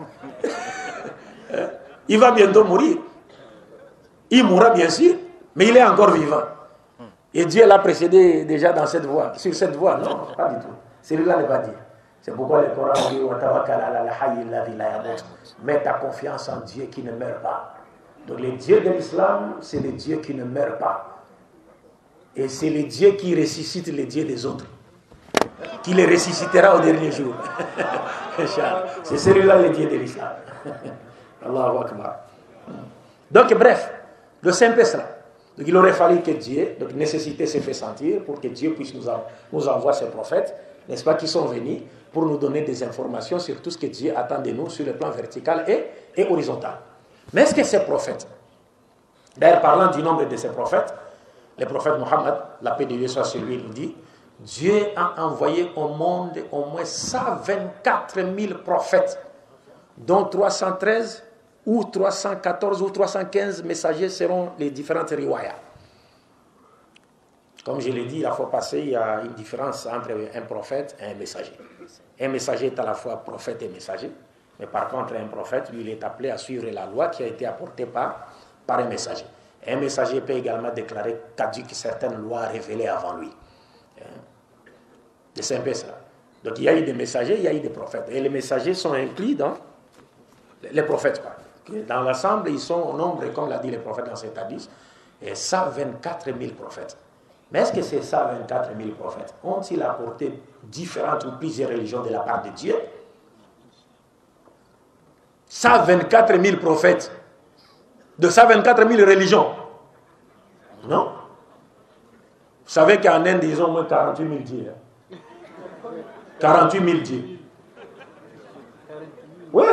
Il va bientôt mourir. Il mourra bien sûr, mais il est encore vivant. Et Dieu l'a précédé déjà dans cette voie, sur cette voie. Non, pas du tout. Celui-là n'est pas Dieu. C'est pourquoi le Coran dit mets ta confiance en Dieu qui ne meurt pas. Donc le Dieu de l'islam, c'est le Dieu qui ne meurt pas. Et c'est le Dieu qui ressuscite les dieux des autres, qui les ressuscitera au dernier jour. C'est celui-là le Dieu de l'islam. Allahu Akbar. Donc bref, le simple est cela. Donc il aurait fallu que Dieu, donc nécessité s'est fait sentir pour que Dieu puisse nous, en, nous envoyer ses prophètes, n'est-ce pas, qui sont venus pour nous donner des informations sur tout ce que Dieu attend de nous sur le plan vertical et, et horizontal. Mais est-ce que ces prophètes, d'ailleurs parlant du nombre de ces prophètes, le prophète Mohammed, la paix de Dieu soit sur lui, nous dit, Dieu a envoyé au monde au moins cent vingt-quatre mille prophètes, dont trois cent treize ou trois cent quatorze ou trois cent quinze messagers seront les différentes riwayas. Comme je l'ai dit la fois passée, il y a une différence entre un prophète et un messager. Un messager est à la fois prophète et messager, mais par contre un prophète, lui, il est appelé à suivre la loi qui a été apportée par, par un messager. Un messager peut également déclarer caduques certaines lois révélées avant lui. C'est un peu ça. Donc il y a eu des messagers, il y a eu des prophètes. Et les messagers sont inclus dans les prophètes. Quoi. Dans l'ensemble, ils sont au nombre, comme l'a dit le prophète dans cet hadith, cent vingt-quatre mille prophètes. Mais est-ce que ces cent vingt-quatre mille prophètes ont-ils apporté différentes ou plusieurs religions de la part de Dieu? cent vingt-quatre mille prophètes de cent vingt-quatre mille religions? Non. Vous savez qu'en Inde, ils ont au moins quarante-huit mille dieux. Hein? quarante-huit mille dieux. Oui.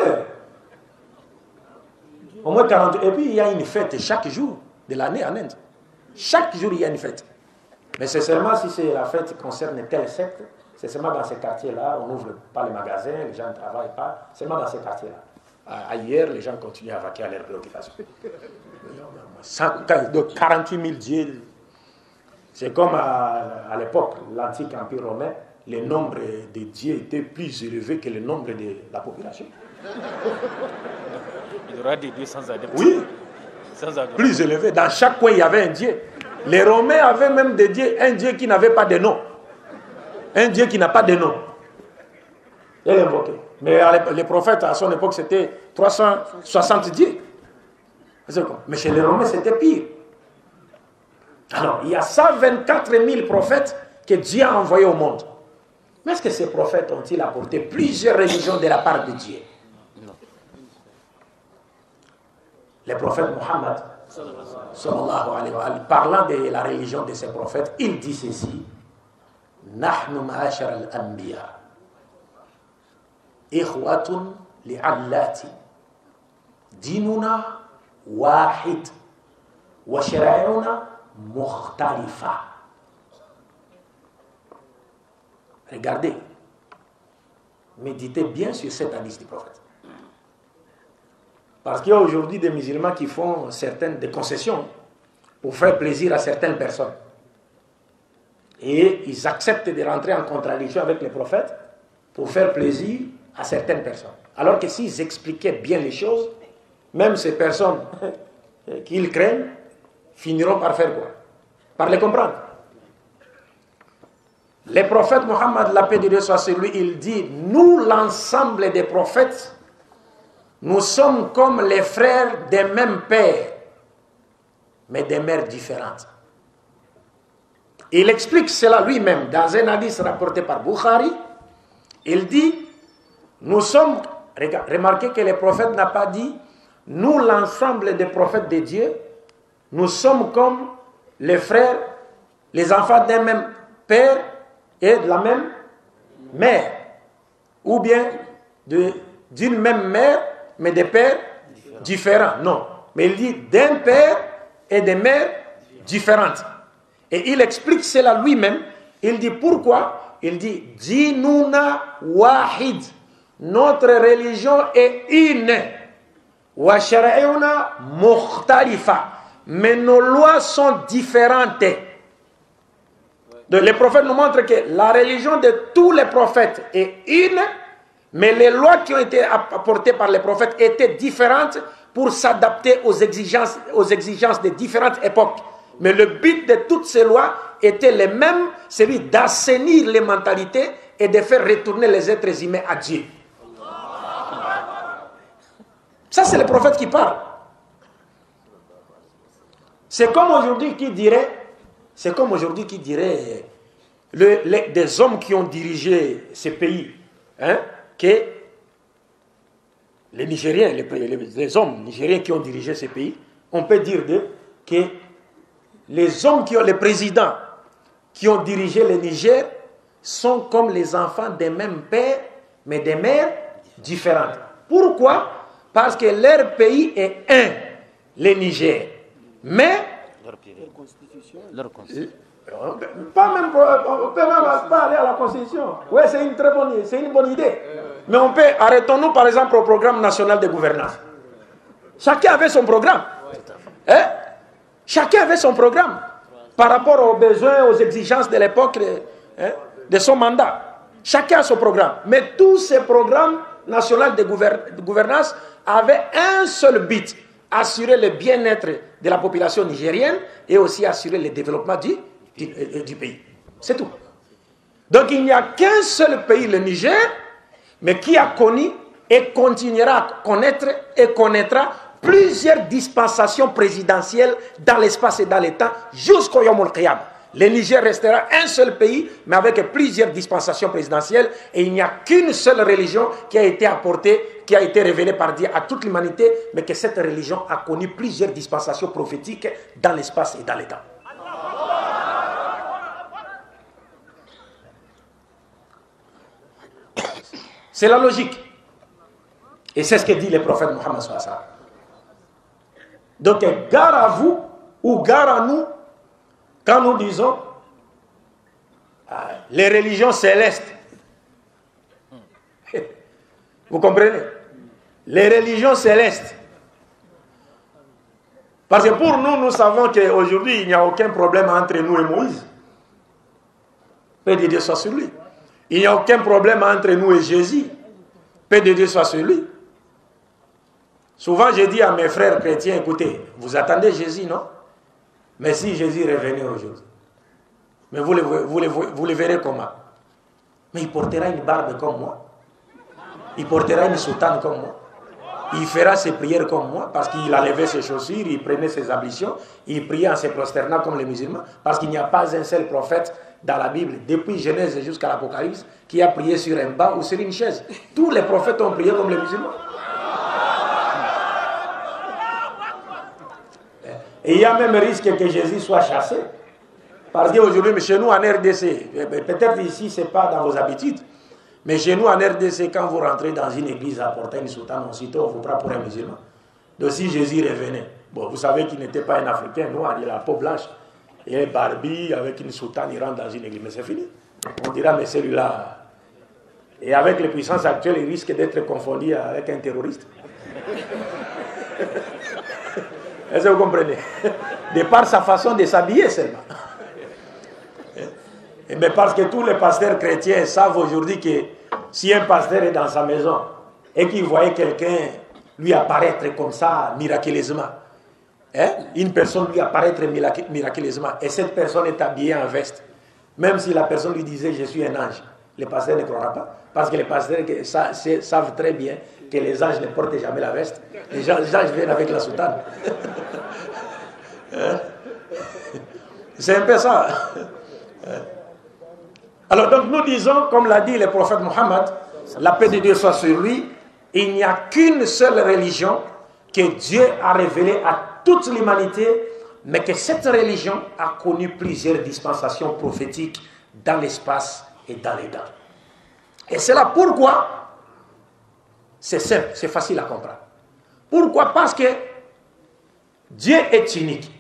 Au moins quarante. Et puis il y a une fête chaque jour de l'année en Inde. Chaque jour, il y a une fête. Mais c'est seulement si c'est la fête qui concerne telle secte, c'est seulement dans ces quartiers-là, on n'ouvre pas les magasins, les gens ne travaillent pas, seulement dans ces quartiers-là. Ailleurs, les gens continuent à vaquer à leurs préoccupations. Donc quarante-huit mille dieux, c'est comme à, à l'époque, l'antique empire romain, le nombre de dieux était plus élevé que le nombre de la population. Il aura des dieux sans adeptes. Oui. Sans adeptes. Plus élevé. Dans chaque coin, il y avait un dieu. Les Romains avaient même des dieux, un dieu qui n'avait pas de nom. Un dieu qui n'a pas de nom. Il est invoqué. Mais les prophètes, à son époque, c'était trois cent soixante dieux. Mais chez les Romains, c'était pire. Alors, il y a cent vingt-quatre mille prophètes que Dieu a envoyés au monde. Mais est-ce que ces prophètes ont-ils apporté plusieurs religions de la part de Dieu? Non. Les prophètes Mohammed, sallallahu alayhi wa sallam, parlant de la religion de ces prophètes, il dit ceci: Nahnu ma'ashar al-anbiya, ikhwatun li'allati, dinuna wahid, wa shara'i'una mukhtalifa. Regardez, méditez bien sur cette hadith du prophète. Parce qu'il y a aujourd'hui des musulmans qui font certaines des concessions pour faire plaisir à certaines personnes. Et ils acceptent de rentrer en contradiction avec les prophètes pour faire plaisir à certaines personnes. Alors que s'ils expliquaient bien les choses, même ces personnes qu'ils craignent finiront par faire quoi? Par les comprendre. Les prophètes, Mohammed, la paix de Dieu soit sur lui, il dit: nous, l'ensemble des prophètes, nous sommes comme les frères des mêmes pères, mais des mères différentes. Il explique cela lui-même dans un hadith rapporté par Bukhari. Il dit: nous sommes, remarquez que les prophètes n'ont pas dit nous, l'ensemble des prophètes de Dieu, nous sommes comme les frères, les enfants d'un même père et de la même mère, ou bien d'une même mère, mais des pères différents. Non, mais il dit d'un père et des mères différentes. Et il explique cela lui-même. Il dit pourquoi? Il dit Dinuna wahid. Notre religion est une. Wa shara'i'una mukhtalifa. Mais nos lois sont différentes. Donc, les prophètes nous montrent que la religion de tous les prophètes est une, mais les lois qui ont été apportées par les prophètes étaient différentes pour s'adapter aux exigences, aux exigences de différentes époques. Mais le but de toutes ces lois était le même, celui d'assainir les mentalités et de faire retourner les êtres humains à Dieu. Ça, c'est les prophètes qui parlent. C'est comme aujourd'hui qui dirait, c'est comme aujourd'hui qui dirait le, les, des hommes qui ont dirigé ces pays, hein, que les Nigériens, les, les, les hommes nigériens qui ont dirigé ces pays, on peut dire de, que les hommes qui ont, les présidents qui ont dirigé le Niger sont comme les enfants des mêmes pères, mais des mères différentes. Pourquoi? Parce que leur pays est un, le Niger. Mais, leur constitution, leur constitution. Pas même, on peut même pas aller à la constitution. Oui, c'est une très bonne, c'est une bonne idée. Mais on peut, arrêtons-nous par exemple au programme national de gouvernance. Chacun avait son programme. Hein? Chacun avait son programme par rapport aux besoins, aux exigences de l'époque, hein, de son mandat. Chacun a son programme. Mais tous ces programmes nationaux de, gouver de gouvernance avaient un seul but: assurer le bien-être de la population nigérienne et aussi assurer le développement du, du, du pays. C'est tout. Donc il n'y a qu'un seul pays, le Niger, mais qui a connu et continuera à connaître et connaîtra plusieurs dispensations présidentielles dans l'espace et dans le temps jusqu'au Yom al-Qiyam. Le Niger restera un seul pays, mais avec plusieurs dispensations présidentielles, et il n'y a qu'une seule religion qui a été apportée, qui a été révélée par Dieu à toute l'humanité, mais que cette religion a connu plusieurs dispensations prophétiques dans l'espace et dans le temps. C'est la logique. Et c'est ce que dit le prophète Mohammed sallallahu alayhi wa sallam. Donc, gare à vous, ou gare à nous, quand nous disons euh, les religions célestes. Vous comprenez? Les religions célestes. Parce que pour nous, nous savons qu'aujourd'hui, il n'y a aucun problème entre nous et Moïse. Paix de Dieu soit sur lui. Il n'y a aucun problème entre nous et Jésus. Paix de Dieu soit sur lui. Souvent, je dis à mes frères chrétiens, écoutez, vous attendez Jésus, non? Mais si Jésus revenait aujourd'hui, mais vous le, vous, le, vous le verrez comment? Mais il portera une barbe comme moi. Il portera une soutane comme moi. Il fera ses prières comme moi, parce qu'il enlevait ses chaussures, il prenait ses ablutions, il priait en se prosternant comme les musulmans, parce qu'il n'y a pas un seul prophète dans la Bible, depuis Genèse jusqu'à l'Apocalypse, qui a prié sur un banc ou sur une chaise. Tous les prophètes ont prié comme les musulmans. Et il y a même risque que Jésus soit chassé. Parce qu'aujourd'hui, chez nous en R D C, peut-être ici, ce n'est pas dans vos habitudes, mais chez nous en R D C, quand vous rentrez dans une église à porter une soutane, aussitôt on vous prend pour un musulman. Donc si Jésus revenait, bon, vous savez qu'il n'était pas un Africain noir, il a la peau blanche, il est barbu, avec une soutane, il rentre dans une église, mais c'est fini. On dira, mais celui-là... Et avec les puissances actuelles, il risque d'être confondu avec un terroriste. Est-ce que vous comprenez? De par sa façon de s'habiller seulement. Mais parce que tous les pasteurs chrétiens savent aujourd'hui que si un pasteur est dans sa maison et qu'il voyait quelqu'un lui apparaître comme ça miraculeusement, hein, une personne lui apparaître miraculeusement et cette personne est habillée en veste, même si la personne lui disait je suis un ange, les pasteurs ne croira pas. Parce que les pasteurs savent très bien que les anges ne portent jamais la veste. Les anges viennent avec la soutane. Hein? C'est un peu ça. Alors donc nous disons, comme l'a dit le prophète Mohammed, la paix de Dieu soit sur lui, il n'y a qu'une seule religion que Dieu a révélée à toute l'humanité, mais que cette religion a connu plusieurs dispensations prophétiques dans l'espace et dans les temps. Et c'est là pourquoi, c'est simple, c'est facile à comprendre. Pourquoi? Parce que Dieu est unique.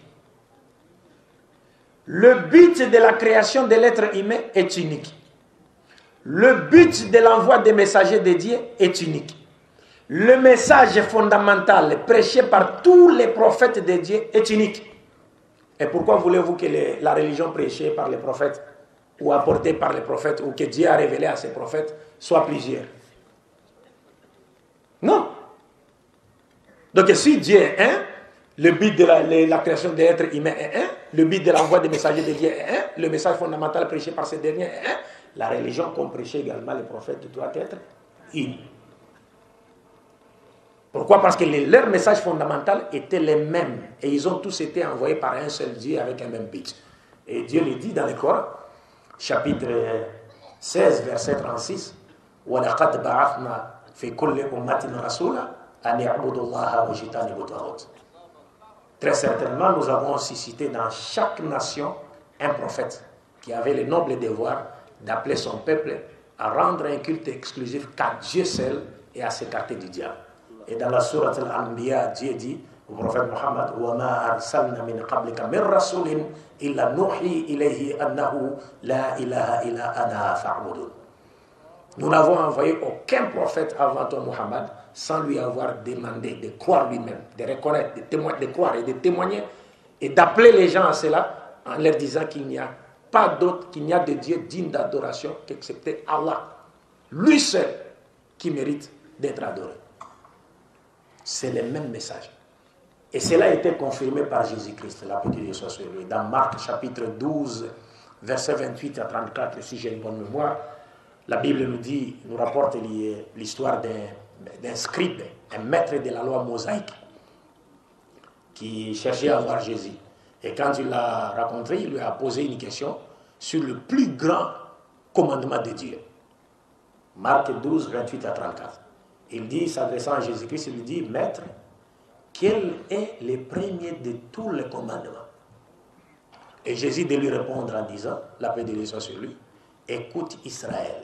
Le but de la création de l'être humain est unique. Le but de l'envoi des messagers de Dieu est unique. Le message fondamental prêché par tous les prophètes de Dieu est unique. Et pourquoi voulez-vous que les, la religion prêchée par les prophètes ou apportée par les prophètes ou que Dieu a révélé à ses prophètes soit plusieurs? Non. Donc si Dieu est un, le but de la, la création de l'être humain est un, le but de l'envoi des messagers de Dieu est un, le message fondamental prêché par ces derniers est un, la religion qu'ont prêché également les prophètes doit être une. Pourquoi? Parce que les, leur message fondamental était les mêmes et ils ont tous été envoyés par un seul Dieu avec un même but. Et Dieu le dit dans le Coran, chapitre seize, verset trente-six, وَلَقَدْ بَعَثْنَا فِي كُلِّ أُمَّةٍ رَسُولًا أَنْ يَعْبُدُوا اللَّهَ وَاجْتَنِبُوا الطَّاغُوتَ. Très certainement, nous avons suscité dans chaque nation un prophète qui avait le noble devoir d'appeler son peuple à rendre un culte exclusif qu'à Dieu seul et à s'écarter du diable. Et dans la sourate Al-Anbiya, Dieu dit au prophète Mohammed, وَمَا أَرْسَلْنَا مِنْ قَبْلِكَ مِنْ رَسُولٍ إِلَّا نُوحِي إِلَيْهِ أَنَّهُ لَا إِلَهَ إِلَّا أَنَا فَاعْبُدُونِ. Nous n'avons envoyé aucun prophète avant toi, Mohammed, sans lui avoir demandé de croire lui-même, de reconnaître, de, témoigner, de croire et de témoigner, et d'appeler les gens à cela en leur disant qu'il n'y a pas d'autre, qu'il n'y a de Dieu digne d'adoration qu'excepté Allah, lui seul qui mérite d'être adoré. C'est le même message. Et cela a été confirmé par Jésus-Christ, la paix de Dieu soit sur lui. Dans Marc chapitre douze, versets vingt-huit à trente-quatre, si j'ai une bonne mémoire, la Bible nous dit, nous rapporte l'histoire d'un scribe, un maître de la loi mosaïque, qui cherchait à voir Jésus. Et quand il l'a rencontré, il lui a posé une question sur le plus grand commandement de Dieu. Marc douze, vingt-huit à trente-quatre. Il dit, s'adressant à Jésus-Christ, il lui dit, Maître, quel est le premier de tous les commandements? Et Jésus de lui répondre en disant, la paix de Dieu soit sur lui, écoute Israël,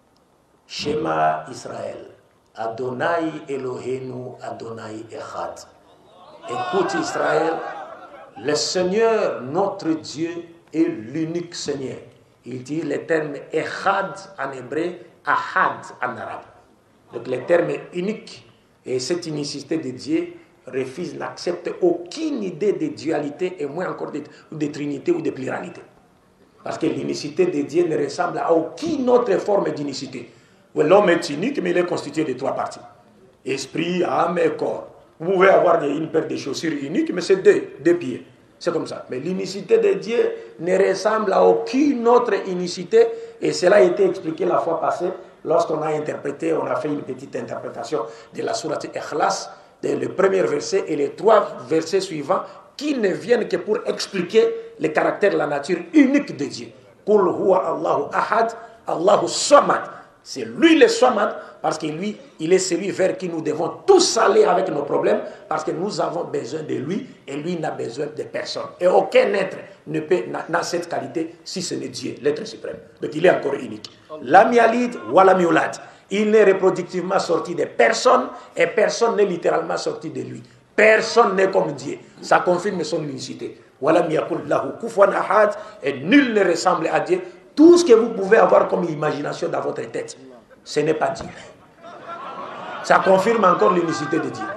Shema Israël, Adonai Eloheinu, Adonai Echad. Écoute Israël, le Seigneur, notre Dieu, est l'unique Seigneur. Il dit le terme Echad en hébreu, Ahad en arabe. Donc le terme unique, et cette unicité de Dieu refuse, n'accepte aucune idée de dualité et moins encore de, de trinité ou de pluralité. Parce que l'unicité de Dieu ne ressemble à aucune autre forme d'unicité. L'homme est unique, mais il est constitué de trois parties. Esprit, âme et corps. Vous pouvez avoir des, une paire de chaussures uniques, mais c'est deux, deux pieds. C'est comme ça. Mais l'unicité de Dieu ne ressemble à aucune autre unicité. Et cela a été expliqué la fois passée, lorsqu'on a interprété, on a fait une petite interprétation de la sourate Ikhlas, le premier verset et les trois versets suivants, qui ne viennent que pour expliquer le caractère, la nature unique de Dieu. Qul huwa Allahu ahad, Allahu samad. C'est lui le samad, parce que lui, il est celui vers qui nous devons tous aller avec nos problèmes, parce que nous avons besoin de lui, et lui n'a besoin de personne. Et aucun être ne peut, n'a cette qualité, si ce n'est Dieu, l'être suprême. Donc il est encore unique. Lam yalid wa lam yulad. Il n'est reproductivement sorti de personne, et personne n'est littéralement sorti de lui. Personne n'est comme Dieu. Ça confirme son unicité. Walam yakul lahu kufuwan ahad, et nul ne ressemble à Dieu. Tout ce que vous pouvez avoir comme imagination dans votre tête, ce n'est pas Dieu. Ça confirme encore l'unicité de Dieu.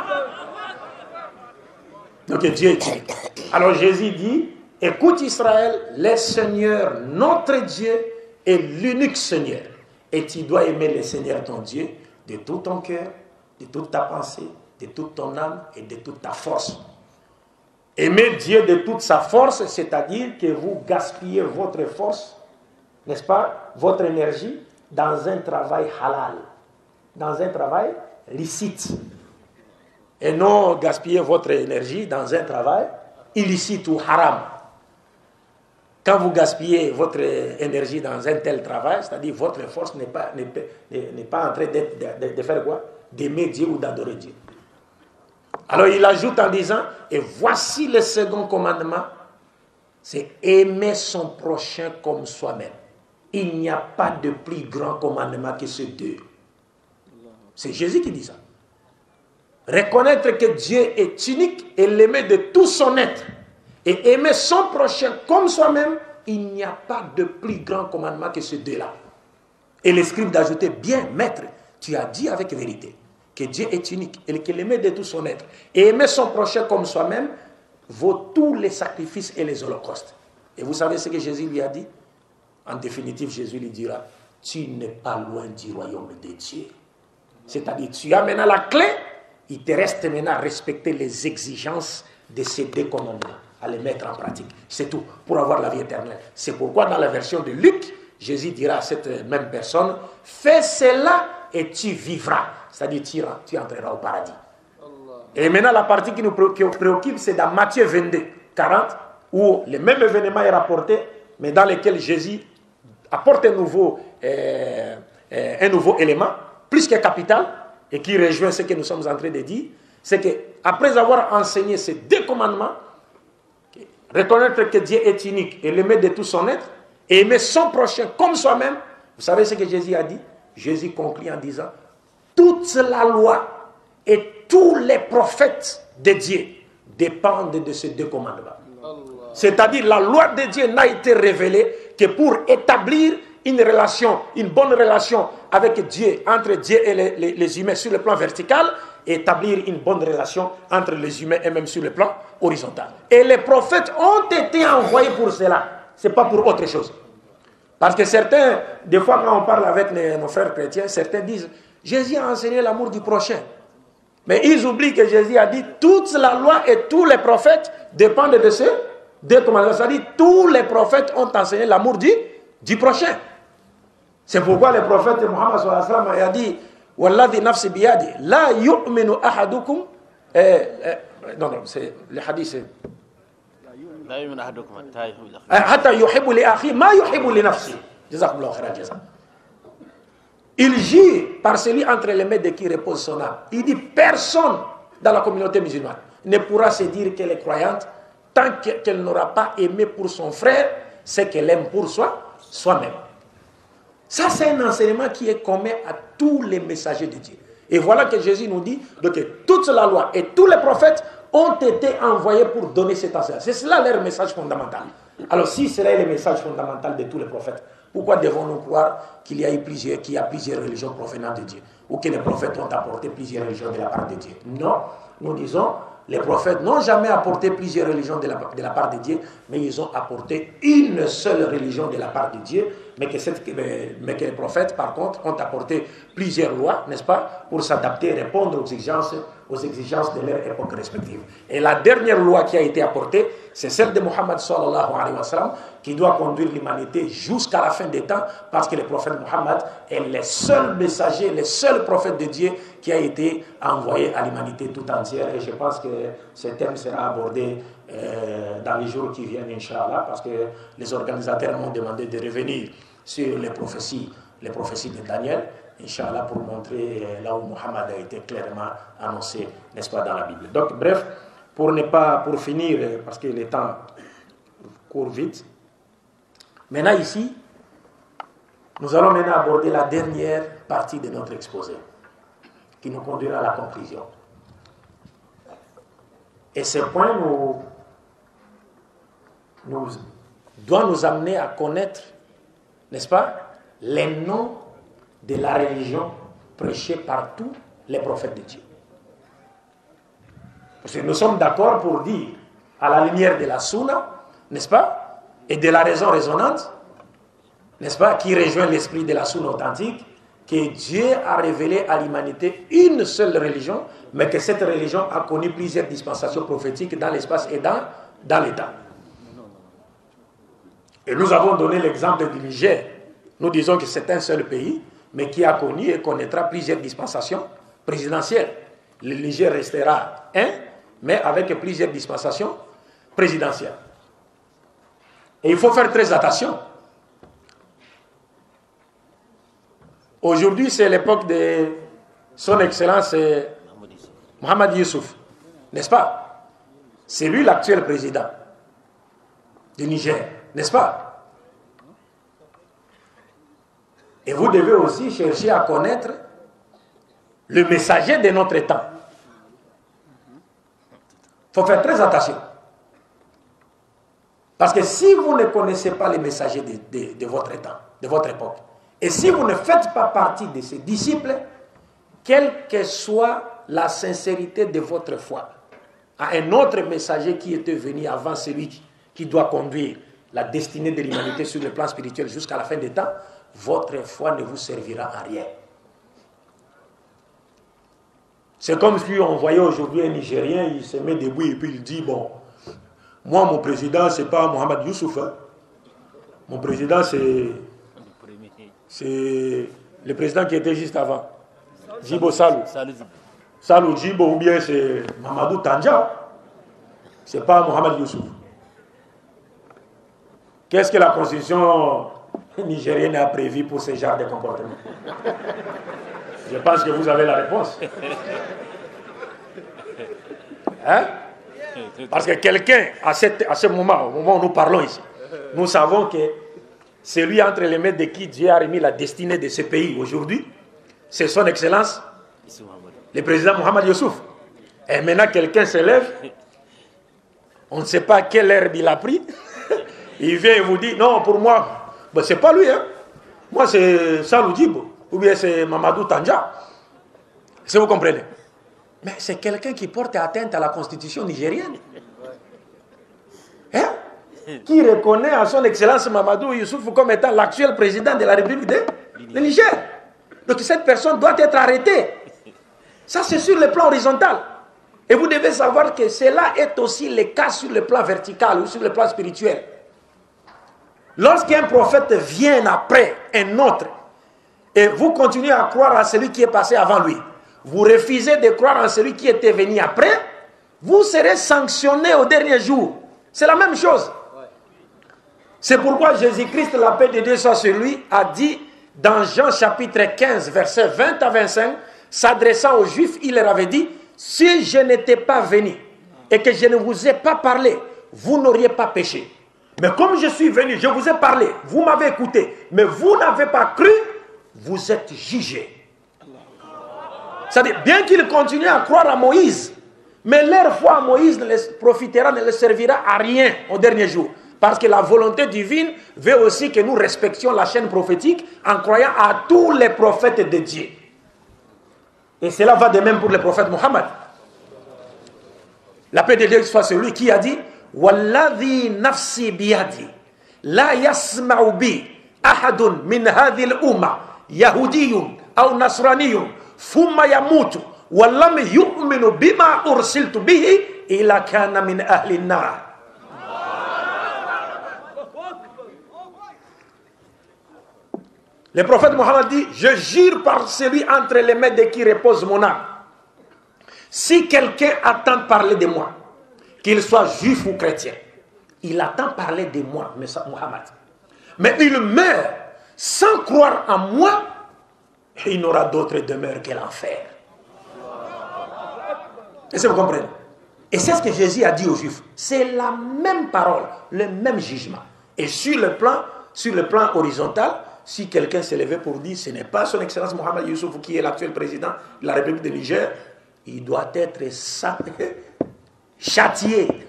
Donc Dieu est unique. Alors Jésus dit, écoute Israël, le Seigneur, notre Dieu, est l'unique Seigneur. Et tu dois aimer le Seigneur ton Dieu de tout ton cœur, de toute ta pensée, de toute ton âme et de toute ta force. Aimer Dieu de toute sa force, c'est-à-dire que vous gaspillez votre force, n'est-ce pas, votre énergie, dans un travail halal, dans un travail licite. Et non gaspiller votre énergie dans un travail illicite ou haram. Quand vous gaspillez votre énergie dans un tel travail, c'est-à-dire votre force n'est pas, n'est, n'est pas en train de, de, de faire quoi? D'aimer Dieu ou d'adorer Dieu. Alors il ajoute en disant, et voici le second commandement, c'est aimer son prochain comme soi-même. Il n'y a pas de plus grand commandement que ces deux. C'est Jésus qui dit ça. Reconnaître que Dieu est unique et l'aimer de tout son être. Et aimer son prochain comme soi-même, il n'y a pas de plus grand commandement que ces deux-là. Et le scribe d'ajouter, bien maître, tu as dit avec vérité que Dieu est unique et que l'aimer de tout son être. Et aimer son prochain comme soi-même vaut tous les sacrifices et les holocaustes. Et vous savez ce que Jésus lui a dit? En définitive, Jésus lui dira, tu n'es pas loin du royaume de Dieu. C'est-à-dire, tu as maintenant la clé, il te reste maintenant à respecter les exigences de ces deux commandements, à les mettre en pratique. C'est tout, pour avoir la vie éternelle. C'est pourquoi dans la version de Luc, Jésus dira à cette même personne, fais cela et tu vivras. C'est-à-dire, tu, tu entreras au paradis. Et maintenant, la partie qui nous préoccupe, c'est dans Matthieu vingt-deux, quarante, où le même événement est rapporté, mais dans lequel Jésus apporte un nouveau, euh, euh, un nouveau élément, plus que capital, et qui rejoint ce que nous sommes en train de dire, c'est qu'après avoir enseigné ces deux commandements, reconnaître que Dieu est unique et l'aimer de tout son être, et aimer son prochain comme soi-même, vous savez ce que Jésus a dit? Jésus conclut en disant, toute la loi et tous les prophètes de Dieu dépendent de ces deux commandements. C'est-à-dire la loi de Dieu n'a été révélée que pour établir une relation, une bonne relation avec Dieu, entre Dieu et les, les, les humains sur le plan vertical, et établir une bonne relation entre les humains et même sur le plan horizontal. Et les prophètes ont été envoyés pour cela, ce n'est pas pour autre chose. Parce que certains, des fois quand on parle avec les, nos frères chrétiens, certains disent, Jésus a enseigné l'amour du prochain. Mais ils oublient que Jésus a dit, toute la loi et tous les prophètes dépendent de ce deux commandements. C'est-à-dire, tous les prophètes ont enseigné l'amour du, du prochain. C'est pourquoi le prophète Mohammed sallallahu alayhi wa sallam a dit, Walladhi nafsi biyadi, la yu'minu ahadukum. Non, non, c'est le hadith, c'est. La yu'minu ahadukum hatta yuhibbu li akhi ma yuhibbu li nafsi. Jazakumullahu khairan jaza. Il jure par celui entre les mains de qui repose son âme. Il dit, personne dans la communauté musulmane ne pourra se dire qu'elle est croyante tant qu'elle n'aura pas aimé pour son frère ce qu'elle aime pour soi, soi-même. Ça, c'est un enseignement qui est commun à tous les messagers de Dieu. Et voilà que Jésus nous dit que toute la loi et tous les prophètes ont été envoyés pour donner cet enseignement. C'est cela leur message fondamental. Alors, si cela est le message fondamental de tous les prophètes, pourquoi devons-nous croire qu'il y a eu plusieurs, qu'il y a plusieurs religions provenant de Dieu, ou que les prophètes ont apporté plusieurs religions de la part de Dieu? Non, nous disons, les prophètes n'ont jamais apporté plusieurs religions de la, de la part de Dieu, mais ils ont apporté une seule religion de la part de Dieu, mais que, cette, mais que les prophètes, par contre, ont apporté plusieurs lois, n'est-ce pas, pour s'adapter, répondre aux exigences aux exigences de leur époque respective. Et la dernière loi qui a été apportée, c'est celle de Mohammed sallallahu alayhi wa sallam, qui doit conduire l'humanité jusqu'à la fin des temps, parce que le prophète Mohammed est le seul messager, le seul prophète de Dieu qui a été envoyé à l'humanité tout entière. Et je pense que ce thème sera abordé euh, dans les jours qui viennent, Inch'Allah, parce que les organisateurs m'ont demandé de revenir sur les prophéties, les prophéties de Daniel, Inch'Allah, pour montrer là où Mohammed a été clairement annoncé, n'est-ce pas, dans la Bible. Donc, bref, pour ne pas, pour finir, parce que le temps court vite, maintenant ici, nous allons maintenant aborder la dernière partie de notre exposé, qui nous conduira à la conclusion. Et ce point nous, nous, doit nous amener à connaître, n'est-ce pas, les noms de la religion prêchée par tous les prophètes de Dieu. Parce que nous sommes d'accord pour dire, à la lumière de la Sunna, n'est-ce pas, et de la raison résonante, n'est-ce pas, qui rejoint l'esprit de la Sunna authentique, que Dieu a révélé à l'humanité une seule religion, mais que cette religion a connu plusieurs dispensations prophétiques dans l'espace et dans, dans le temps. Et nous avons donné l'exemple du Niger. Nous disons que c'est un seul pays, mais qui a connu et connaîtra plusieurs dispensations présidentielles. Le Niger restera un, mais avec plusieurs dispensations présidentielles. Et il faut faire très attention. Aujourd'hui, c'est l'époque de son Excellence Mohamed Youssouf, n'est-ce pas? C'est lui l'actuel président du Niger, n'est-ce pas? Et vous devez aussi chercher à connaître le messager de notre temps. Il faut faire très attention. Parce que si vous ne connaissez pas les messagers de, de, de votre temps, de votre époque, et si vous ne faites pas partie de ces disciples, quelle que soit la sincérité de votre foi, à un autre messager qui était venu avant celui qui, qui doit conduire la destinée de l'humanité sur le plan spirituel jusqu'à la fin des temps, votre foi ne vous servira à rien. C'est comme si on voyait aujourd'hui un Nigérien, il se met debout et puis il dit, bon, moi mon président c'est pas Mohamed Youssouf, hein. Mon président c'est c'est le président qui était juste avant, Djibo Salou. Salou Djibo, ou bien c'est Mamadou Tandja, c'est pas Mohamed Youssouf. Qu'est-ce que la constitution nigérienne a prévu pour ce genre de comportement? Je pense que vous avez la réponse. Hein? Parce que quelqu'un, à, à ce moment, au moment où nous parlons ici, nous savons que celui entre les mains de qui Dieu a remis la destinée de ce pays aujourd'hui, c'est son Excellence, le président Mohamed Youssouf. Et maintenant, quelqu'un se lève, on ne sait pas quelle herbe il a pris, il vient et vous dit, non, pour moi, ben, c'est pas lui, hein. Moi c'est Salou Djibo, ou bien c'est Mamadou Tandja. Si vous comprenez. Mais c'est quelqu'un qui porte atteinte à la constitution nigérienne. Hein? Qui reconnaît à son Excellence Mamadou Youssouf comme étant l'actuel président de la République de, de Niger. Donc cette personne doit être arrêtée. Ça c'est sur le plan horizontal. Et vous devez savoir que cela est aussi le cas sur le plan vertical ou sur le plan spirituel. Lorsqu'un prophète vient après un autre, et vous continuez à croire à celui qui est passé avant lui, vous refusez de croire en celui qui était venu après, vous serez sanctionné au dernier jour. C'est la même chose. C'est pourquoi Jésus-Christ, la paix de Dieu soit sur lui, a dit dans Jean chapitre quinze, versets vingt à vingt-cinq, s'adressant aux Juifs, il leur avait dit, si je n'étais pas venu et que je ne vous ai pas parlé, vous n'auriez pas péché. Mais comme je suis venu, je vous ai parlé, vous m'avez écouté, mais vous n'avez pas cru, vous êtes jugés. C'est-à-dire, bien qu'ils continuent à croire à Moïse, mais leur foi à Moïse ne les profitera, ne les servira à rien au dernier jour. Parce que la volonté divine veut aussi que nous respections la chaîne prophétique en croyant à tous les prophètes de Dieu. Et cela va de même pour le prophète Mohammed. La paix de Dieu soit celui qui a dit Walladhi nafsi biyadi la yasma'u bi ahadun min hadhihi al-umma yahudiyyun aw nasraniyyun thumma yamutu وَلَّمْ يُؤْمِنُ بِمَا أُرْسِلْتُ بِهِ إِلَّا كَانَ مِنْ أَهْلِ النَّارِ. Le prophète Mohammed dit, je jure par celui entre les mains de qui repose mon âme. Si quelqu'un attend parler de moi, qu'il soit juif ou chrétien, il attend parler de moi, Mohammed. Mais il meurt sans croire en moi, il n'aura d'autre demeure que l'enfer. Est-ce que vous comprenez? Et c'est ce que Jésus a dit aux Juifs. C'est la même parole, le même jugement. Et sur le plan, sur le plan horizontal, si quelqu'un s'est levé pour dire ce n'est pas son excellence Mohamed Youssouf qui est l'actuel président de la République de Niger, il doit être châtié.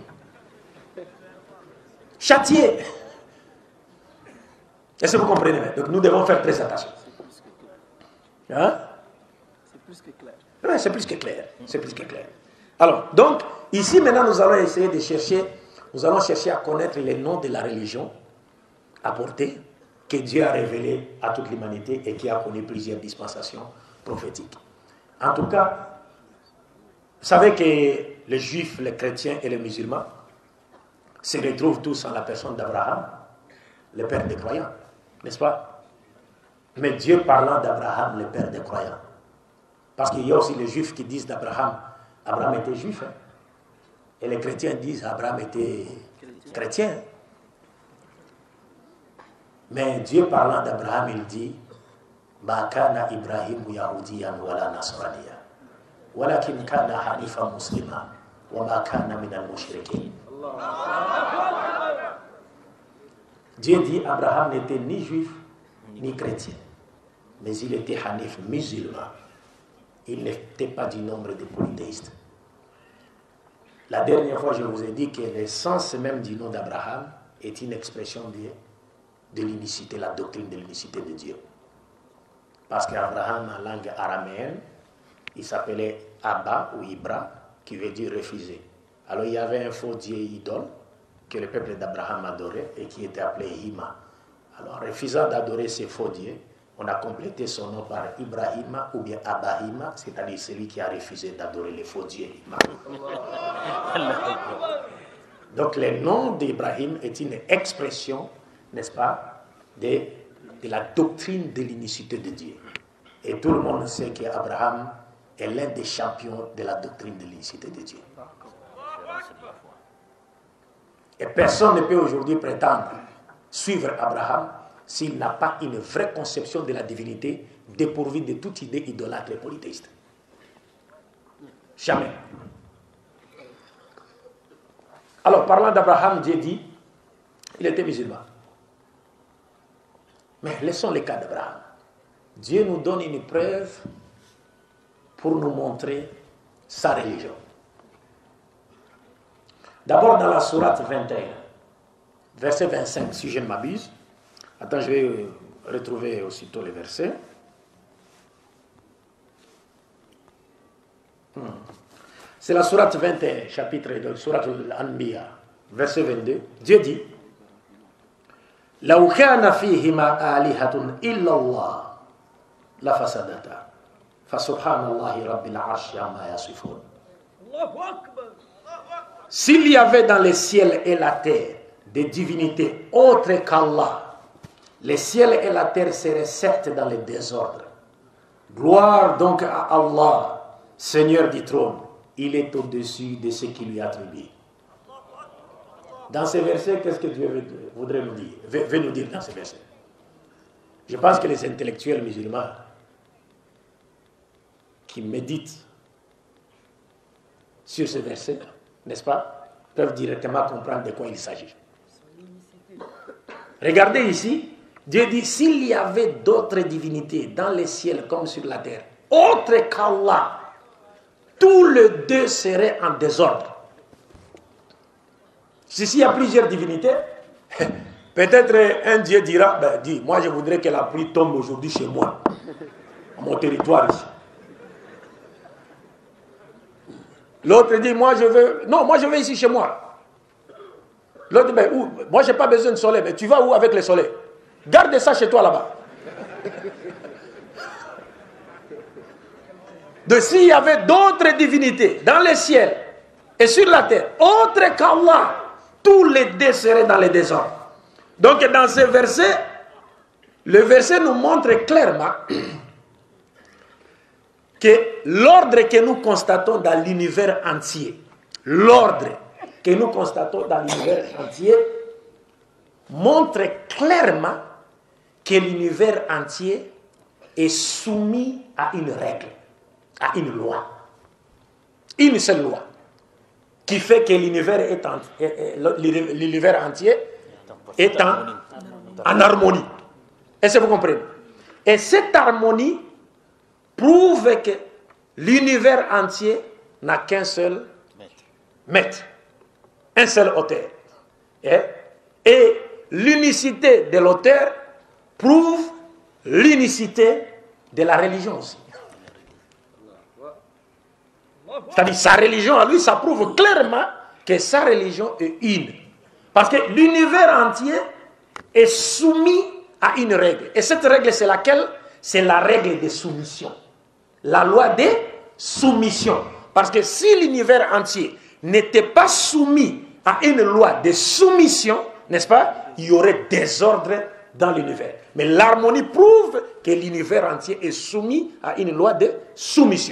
Châtié. Est-ce que vous comprenez? Donc nous devons faire très attention. Hein? C'est plus que clair. Oui, c'est plus que clair. C'est plus que clair. Alors, donc, ici maintenant nous allons essayer de chercher, nous allons chercher à connaître les noms de la religion apportée, que Dieu a révélé à toute l'humanité et qui a connu plusieurs dispensations prophétiques. En tout cas, vous savez que les juifs, les chrétiens et les musulmans se retrouvent tous en la personne d'Abraham, le père des croyants, n'est-ce pas? Mais Dieu parlant d'Abraham, le père des croyants. Parce qu'il y a aussi les juifs qui disent d'Abraham, Abraham était juif, hein? Et les chrétiens disent Abraham était chrétien. Mais Dieu parlant d'Abraham, il dit Ma kana Ibrahim Yahudiyan wala Nasraniya walakin kana hanifa muslima wa ma kana minal mushrikin. Dieu dit Abraham n'était ni juif ni chrétien, mais il était hanif, musulman. Il n'était pas du nombre des polythéistes. La dernière fois, je vous ai dit que l'essence même du nom d'Abraham est une expression de, de l'unicité, la doctrine de l'unicité de Dieu. Parce qu'Abraham, en langue araméenne, il s'appelait Abba ou Ibra, qui veut dire refuser. Alors il y avait un faux dieu idole que le peuple d'Abraham adorait et qui était appelé Hima. Alors, refusant d'adorer ces faux dieux, on a complété son nom par Ibrahima ou bien Abahima, c'est-à-dire celui qui a refusé d'adorer les faux dieux. Donc, le nom d'Ibrahim est une expression, n'est-ce pas, de, de la doctrine de l'unicité de Dieu. Et tout le monde sait qu'Abraham est l'un des champions de la doctrine de l'unicité de Dieu. Et personne ne peut aujourd'hui prétendre suivre Abraham s'il n'a pas une vraie conception de la divinité dépourvue de toute idée idolâtre et polythéiste. Jamais. Alors, parlant d'Abraham, Dieu dit, il était musulman. Mais laissons le cas d'Abraham. Dieu nous donne une preuve pour nous montrer sa religion. D'abord dans la sourate vingt et un, verset vingt-cinq, si je ne m'abuse. Attends, je vais retrouver aussitôt les versets. Hmm. C'est la sourate vingt et un, chapitre de sourate Al-Anbiya, verset vingt-deux. Dieu dit لو كان فيهما آلهة إلا الله لفسدتا فسبحان الله رب العرش عما يصفون. S'il y avait dans les ciels et la terre des divinités autres qu'Allah, les ciels et la terre seraient certes dans le désordre. Gloire donc à Allah, Seigneur du trône. Il est au-dessus de ce qui lui est attribué. Dans ces versets, qu'est-ce que Dieu voudrait nous dire, veut nous dire dans ces versets? Je pense que les intellectuels musulmans qui méditent sur ces versets, n'est-ce pas, peuvent directement comprendre de quoi il s'agit. Regardez ici, Dieu dit, s'il y avait d'autres divinités dans les ciels comme sur la terre, autres qu'Allah, tous les deux seraient en désordre. Si s'il y a plusieurs divinités, peut-être un Dieu dira, ben, dis, moi je voudrais que la pluie tombe aujourd'hui chez moi, à mon territoire ici. L'autre dit, moi je veux, non, moi je veux ici chez moi. L'autre dit, ben, où? Moi je n'ai pas besoin de soleil, mais tu vas où avec le soleil? Garde ça chez toi là-bas. de s'il y avait d'autres divinités dans les ciels et sur la terre, autres qu'Allah, tous les deux seraient dans les désordres. Donc dans ce verset, le verset nous montre clairement que l'ordre que nous constatons dans l'univers entier, l'ordre que nous constatons dans l'univers entier, montre clairement que l'univers entier est soumis à une règle, à une loi. Une seule loi qui fait que l'univers est en, l'univers entier est en, en harmonie. Est-ce que vous comprenez? Et cette harmonie prouve que l'univers entier n'a qu'un seul maître, un seul auteur. Et, et l'unicité de l'auteur prouve l'unicité de la religion aussi. C'est-à-dire sa religion à lui, ça prouve clairement que sa religion est une. Parce que l'univers entier est soumis à une règle. Et cette règle, c'est laquelle? C'est la règle de soumission. La loi de soumission. Parce que si l'univers entier n'était pas soumis à une loi de soumission, n'est-ce pas? Il y aurait désordre dans l'univers. Mais l'harmonie prouve que l'univers entier est soumis à une loi de soumission.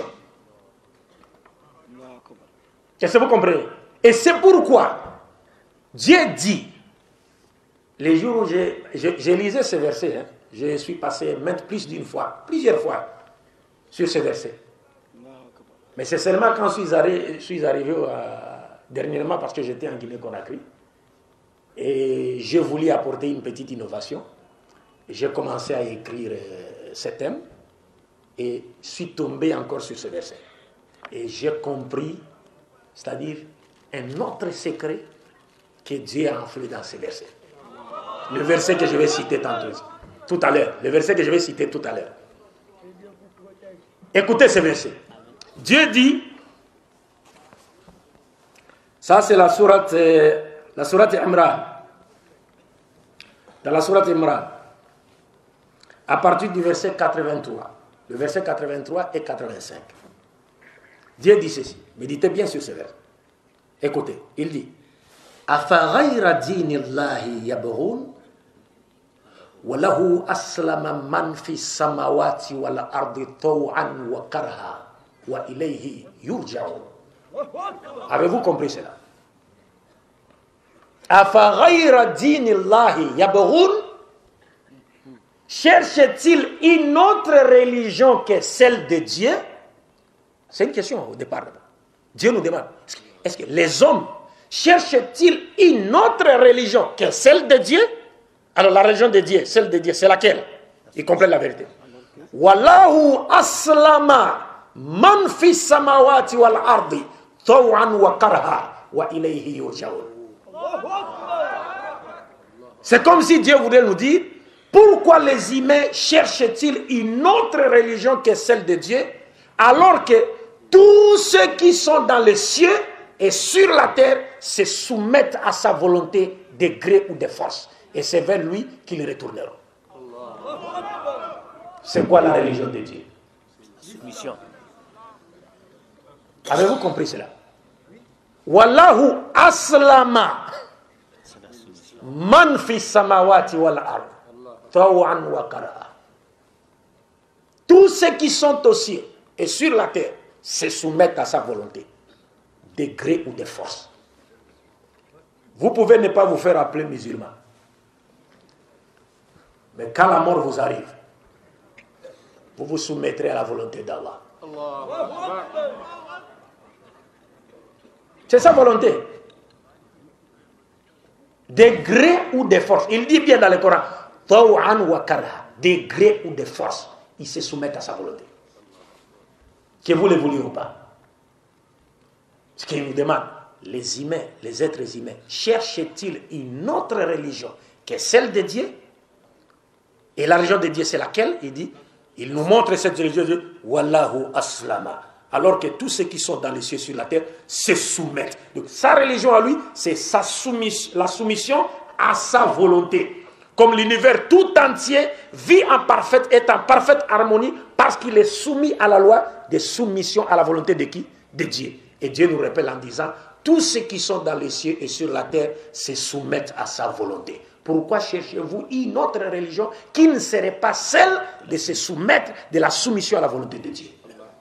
Est-ce que vous comprenez? Et c'est pourquoi Dieu dit, les jours où j'ai lisé ce verset, hein, je suis passé maintes plus d'une fois, plusieurs fois, sur ce verset. Mais c'est seulement quand je suis arrivé, je suis arrivé à, dernièrement, parce que j'étais en Guinée-Conakry, et j'ai voulu apporter une petite innovation. J'ai commencé à écrire euh, ce thème, et je suis tombé encore sur ce verset. Et j'ai compris, c'est-à-dire un autre secret que Dieu a enflé dans ce verset. Le verset que je vais citer tantôt, tout à l'heure. Le verset que je vais citer tout à l'heure. Écoutez ce verset. Dieu dit, ça c'est la sourate, la sourate Imran. Dans la sourate Imran, à partir du verset quatre-vingt-trois, le verset quatre-vingt-trois et quatre-vingt-cinq. Dieu dit ceci, méditez bien sur ce verset. Écoutez, il dit, Afaghayra dinillahi yabghun wa lahu aslama man fi samawati wal ardi taw'an wa karha wa ilayhi yurja'un. Avez-vous compris cela? Afaghayra dinillahi yabghun, cherche-t-il une autre religion que celle de Dieu? C'est une question au départ. Dieu nous demande, est-ce que les hommes cherchent-ils une autre religion que celle de Dieu? Alors la religion de Dieu, celle de Dieu, c'est laquelle? Il complète la vérité. Wallahu aslama man fi samawati wal ardi taw'an wa karha wa ilayhi yurja'un. C'est comme si Dieu voulait nous dire, pourquoi les humains cherchent-ils une autre religion que celle de Dieu, alors que tous ceux qui sont dans les cieux et sur la terre se soumettent à sa volonté de gré ou de force. Et c'est vers lui qu'ils retourneront. C'est quoi la religion de Dieu? Soumission. Avez-vous compris cela? Wallahu aslama man fi samawati wal ard taw'an wa karha. Tous ceux qui sont aux cieux et sur la terre se soumettent à sa volonté, de gré ou de force. Vous pouvez ne pas vous faire appeler musulman, mais quand la mort vous arrive, vous vous soumettrez à la volonté d'Allah. C'est sa volonté. De gré ou de force. Il dit bien dans le Coran, taw'an wa karha, de gré ou de force, ils se soumettent à sa volonté. Que vous le vouliez ou pas. Ce qu'il nous demande, les humains, les êtres humains, cherchent-ils une autre religion que celle de Dieu? Et la religion de Dieu, c'est laquelle? Il dit, il nous montre cette religion de Wallahu aslama. Alors que tous ceux qui sont dans les cieux sur la terre se soumettent. Donc sa religion à lui, c'est sa soumission, la soumission à sa volonté. comme l'univers tout entier vit en parfaite, est en parfaite harmonie parce qu'il est soumis à la loi de soumission à la volonté de qui? De Dieu. Et Dieu nous rappelle en disant, tous ceux qui sont dans les cieux et sur la terre se soumettent à sa volonté. Pourquoi cherchez-vous une autre religion qui ne serait pas celle de se soumettre, de la soumission à la volonté de Dieu?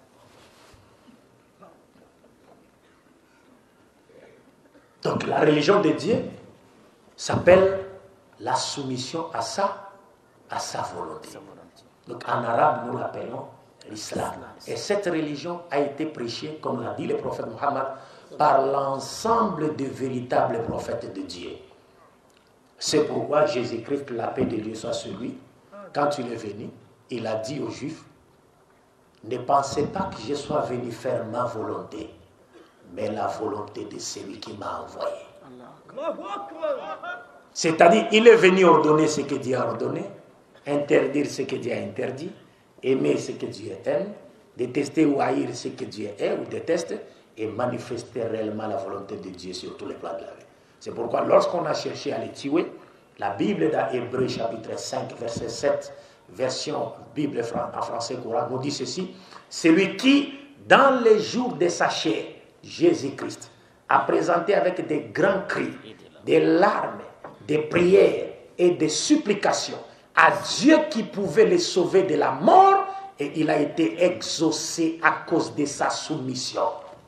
Donc la religion de Dieu s'appelle la soumission à sa, à sa volonté. Donc en arabe, nous l'appelons l'islam. Et cette religion a été prêchée, comme l'a dit le prophète Mohammed, par l'ensemble des véritables prophètes de Dieu. C'est pourquoi Jésus-Christ, la paix de Dieu soit sur lui, quand il est venu, il a dit aux Juifs, ne pensez pas que je sois venu faire ma volonté, mais la volonté de celui qui m'a envoyé. C'est-à-dire, il est venu ordonner ce que Dieu a ordonné, interdire ce que Dieu a interdit, aimer ce que Dieu aime, détester ou haïr ce que Dieu est ou déteste, et manifester réellement la volonté de Dieu sur tous les plans de la vie. C'est pourquoi lorsqu'on a cherché à les tuer, la Bible dans Hébreux chapitre cinq, verset sept, version Bible en français courant, nous dit ceci, celui qui, dans les jours de sa chair, Jésus-Christ, a présenté avec des grands cris, des larmes, des prières et des supplications à Dieu qui pouvait les sauver de la mort, et il a été exaucé à cause de sa soumission.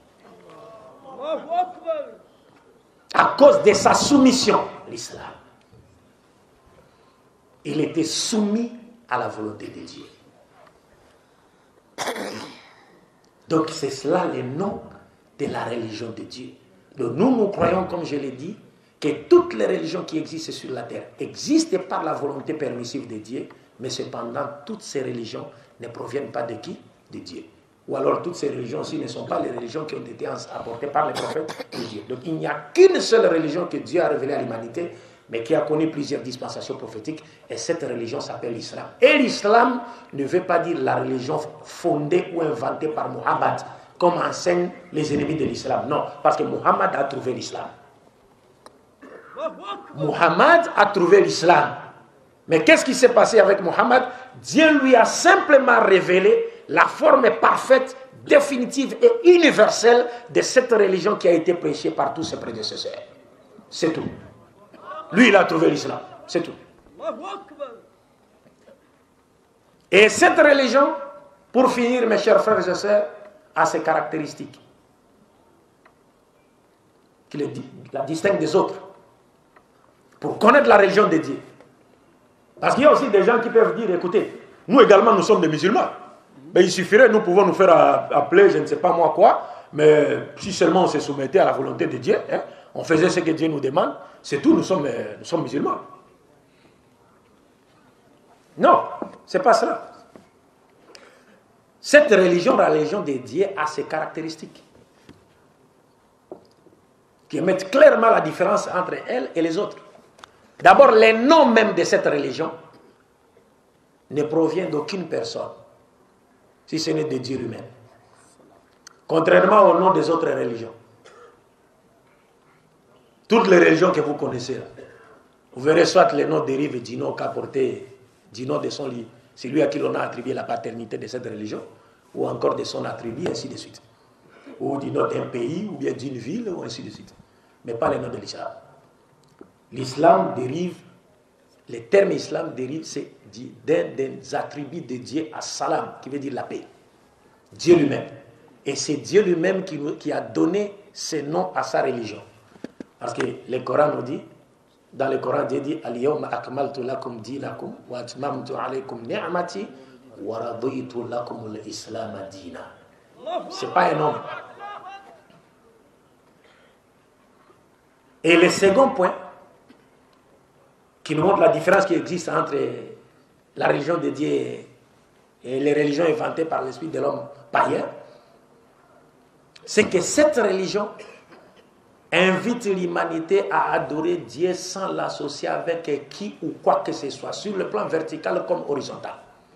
À cause de sa soumission, l'islam. Il était soumis à la volonté de Dieu. Donc c'est cela le nom de la religion de Dieu. Donc nous, nous croyons, comme je l'ai dit, que toutes les religions qui existent sur la terre existent par la volonté permissive de Dieu, mais cependant, toutes ces religions ne proviennent pas de qui? De Dieu. Ou alors toutes ces religions aussi ne sont pas les religions qui ont été apportées par les prophètes de Dieu. Donc il n'y a qu'une seule religion que Dieu a révélée à l'humanité, mais qui a connu plusieurs dispensations prophétiques, et cette religion s'appelle l'islam. Et l'islam ne veut pas dire la religion fondée ou inventée par Mohammed, comme enseignent les ennemis de l'islam. Non, parce que Mohammed a trouvé l'islam. Mohammed a trouvé l'islam. Mais qu'est-ce qui s'est passé avec Mohammed? Dieu lui a simplement révélé la forme parfaite, définitive et universelle de cette religion qui a été prêchée par tous ses prédécesseurs. C'est tout. Lui, il a trouvé l'islam. C'est tout. Et cette religion, pour finir, mes chers frères et sœurs, a ses caractéristiques qui la distinguent des autres. Pour connaître la religion de Dieu. Parce qu'il y a aussi des gens qui peuvent dire, écoutez, nous également, nous sommes des musulmans. Mais il suffirait, nous pouvons nous faire appeler, je ne sais pas moi quoi, mais si seulement on se soumettait à la volonté de Dieu, hein, on faisait ce que Dieu nous demande, c'est tout, nous sommes, nous sommes musulmans. Non, c'est pas cela. Cette religion, la religion de Dieu, a ses caractéristiques qui mettent clairement la différence entre elle et les autres. D'abord, les noms même de cette religion ne proviennent d'aucune personne, si ce n'est de Dieu lui-même. Contrairement au nom des autres religions. Toutes les religions que vous connaissez, là, vous verrez soit les noms dérivent du nom qu'a porté, du nom de son lit, c'est lui à qui l'on a attribué la paternité de cette religion, ou encore de son attribut, ainsi de suite. Ou du nom d'un pays, ou bien d'une ville, ou ainsi de suite. Mais pas les noms de l'islam. L'islam dérive, le terme islam dérive, c'est d'un des attributs de Dieu à salam, qui veut dire la paix. Dieu lui-même. Et c'est Dieu lui-même qui, qui a donné ce nom à sa religion. Parce que le Coran nous dit, dans le Coran, Dieu dit, Al-yawma akmaltu lakum dinakum wa atmamtu alaykum ni'mati wa raditu lakum al-islam dina. C'est pas un nom. Et le second point, qui nous montre la différence qui existe entre la religion de Dieu et les religions inventées par l'esprit de l'homme païen, c'est que cette religion invite l'humanité à adorer Dieu sans l'associer avec qui ou quoi que ce soit, sur le plan vertical comme horizontal.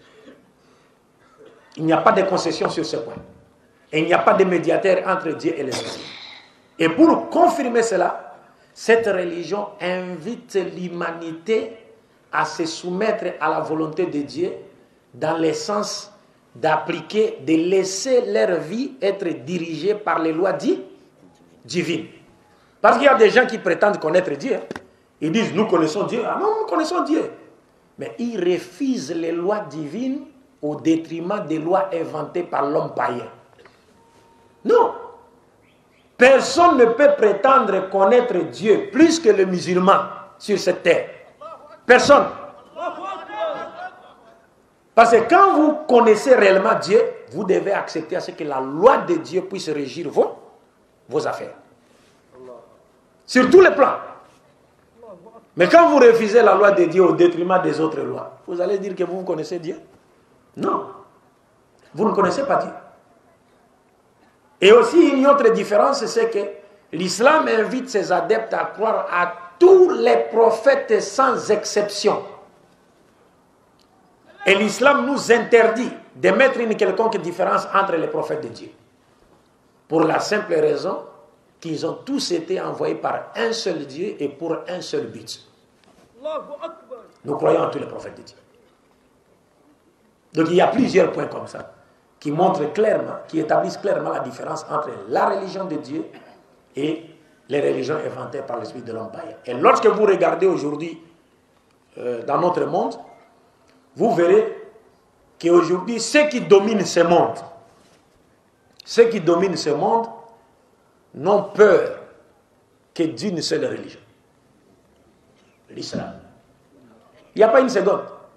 Il n'y a pas de concession sur ce point. Et il n'y a pas de médiateur entre Dieu et les hommes. Et pour confirmer cela, cette religion invite l'humanité à se soumettre à la volonté de Dieu dans le sens d'appliquer, de laisser leur vie être dirigée par les lois divines. Parce qu'il y a des gens qui prétendent connaître Dieu. Ils disent, nous connaissons Dieu. Ah non, nous connaissons Dieu. Mais ils refusent les lois divines au détriment des lois inventées par l'homme païen. Non. Personne ne peut prétendre connaître Dieu plus que le musulman sur cette terre. Personne. Parce que quand vous connaissez réellement Dieu, vous devez accepter à ce que la loi de Dieu puisse régir vos, vos affaires. Sur tous les plans. Mais quand vous refusez la loi de Dieu au détriment des autres lois, vous allez dire que vous connaissez Dieu? Non. Vous ne connaissez pas Dieu. Et aussi une autre différence, c'est que l'islam invite ses adeptes à croire à tous les prophètes sans exception. Et l'islam nous interdit de mettre une quelconque différence entre les prophètes de Dieu. Pour la simple raison qu'ils ont tous été envoyés par un seul Dieu et pour un seul but. Nous croyons en tous les prophètes de Dieu. Donc il y a plusieurs points comme ça qui montrent clairement, qui établissent clairement la différence entre la religion de Dieu et les religions inventées par l'esprit de l'homme païen. Et lorsque vous regardez aujourd'hui euh, dans notre monde, vous verrez qu'aujourd'hui, ceux qui dominent ce monde, ceux qui dominent ce monde n'ont peur que d'une seule religion, l'islam. Il n'y a pas une seconde.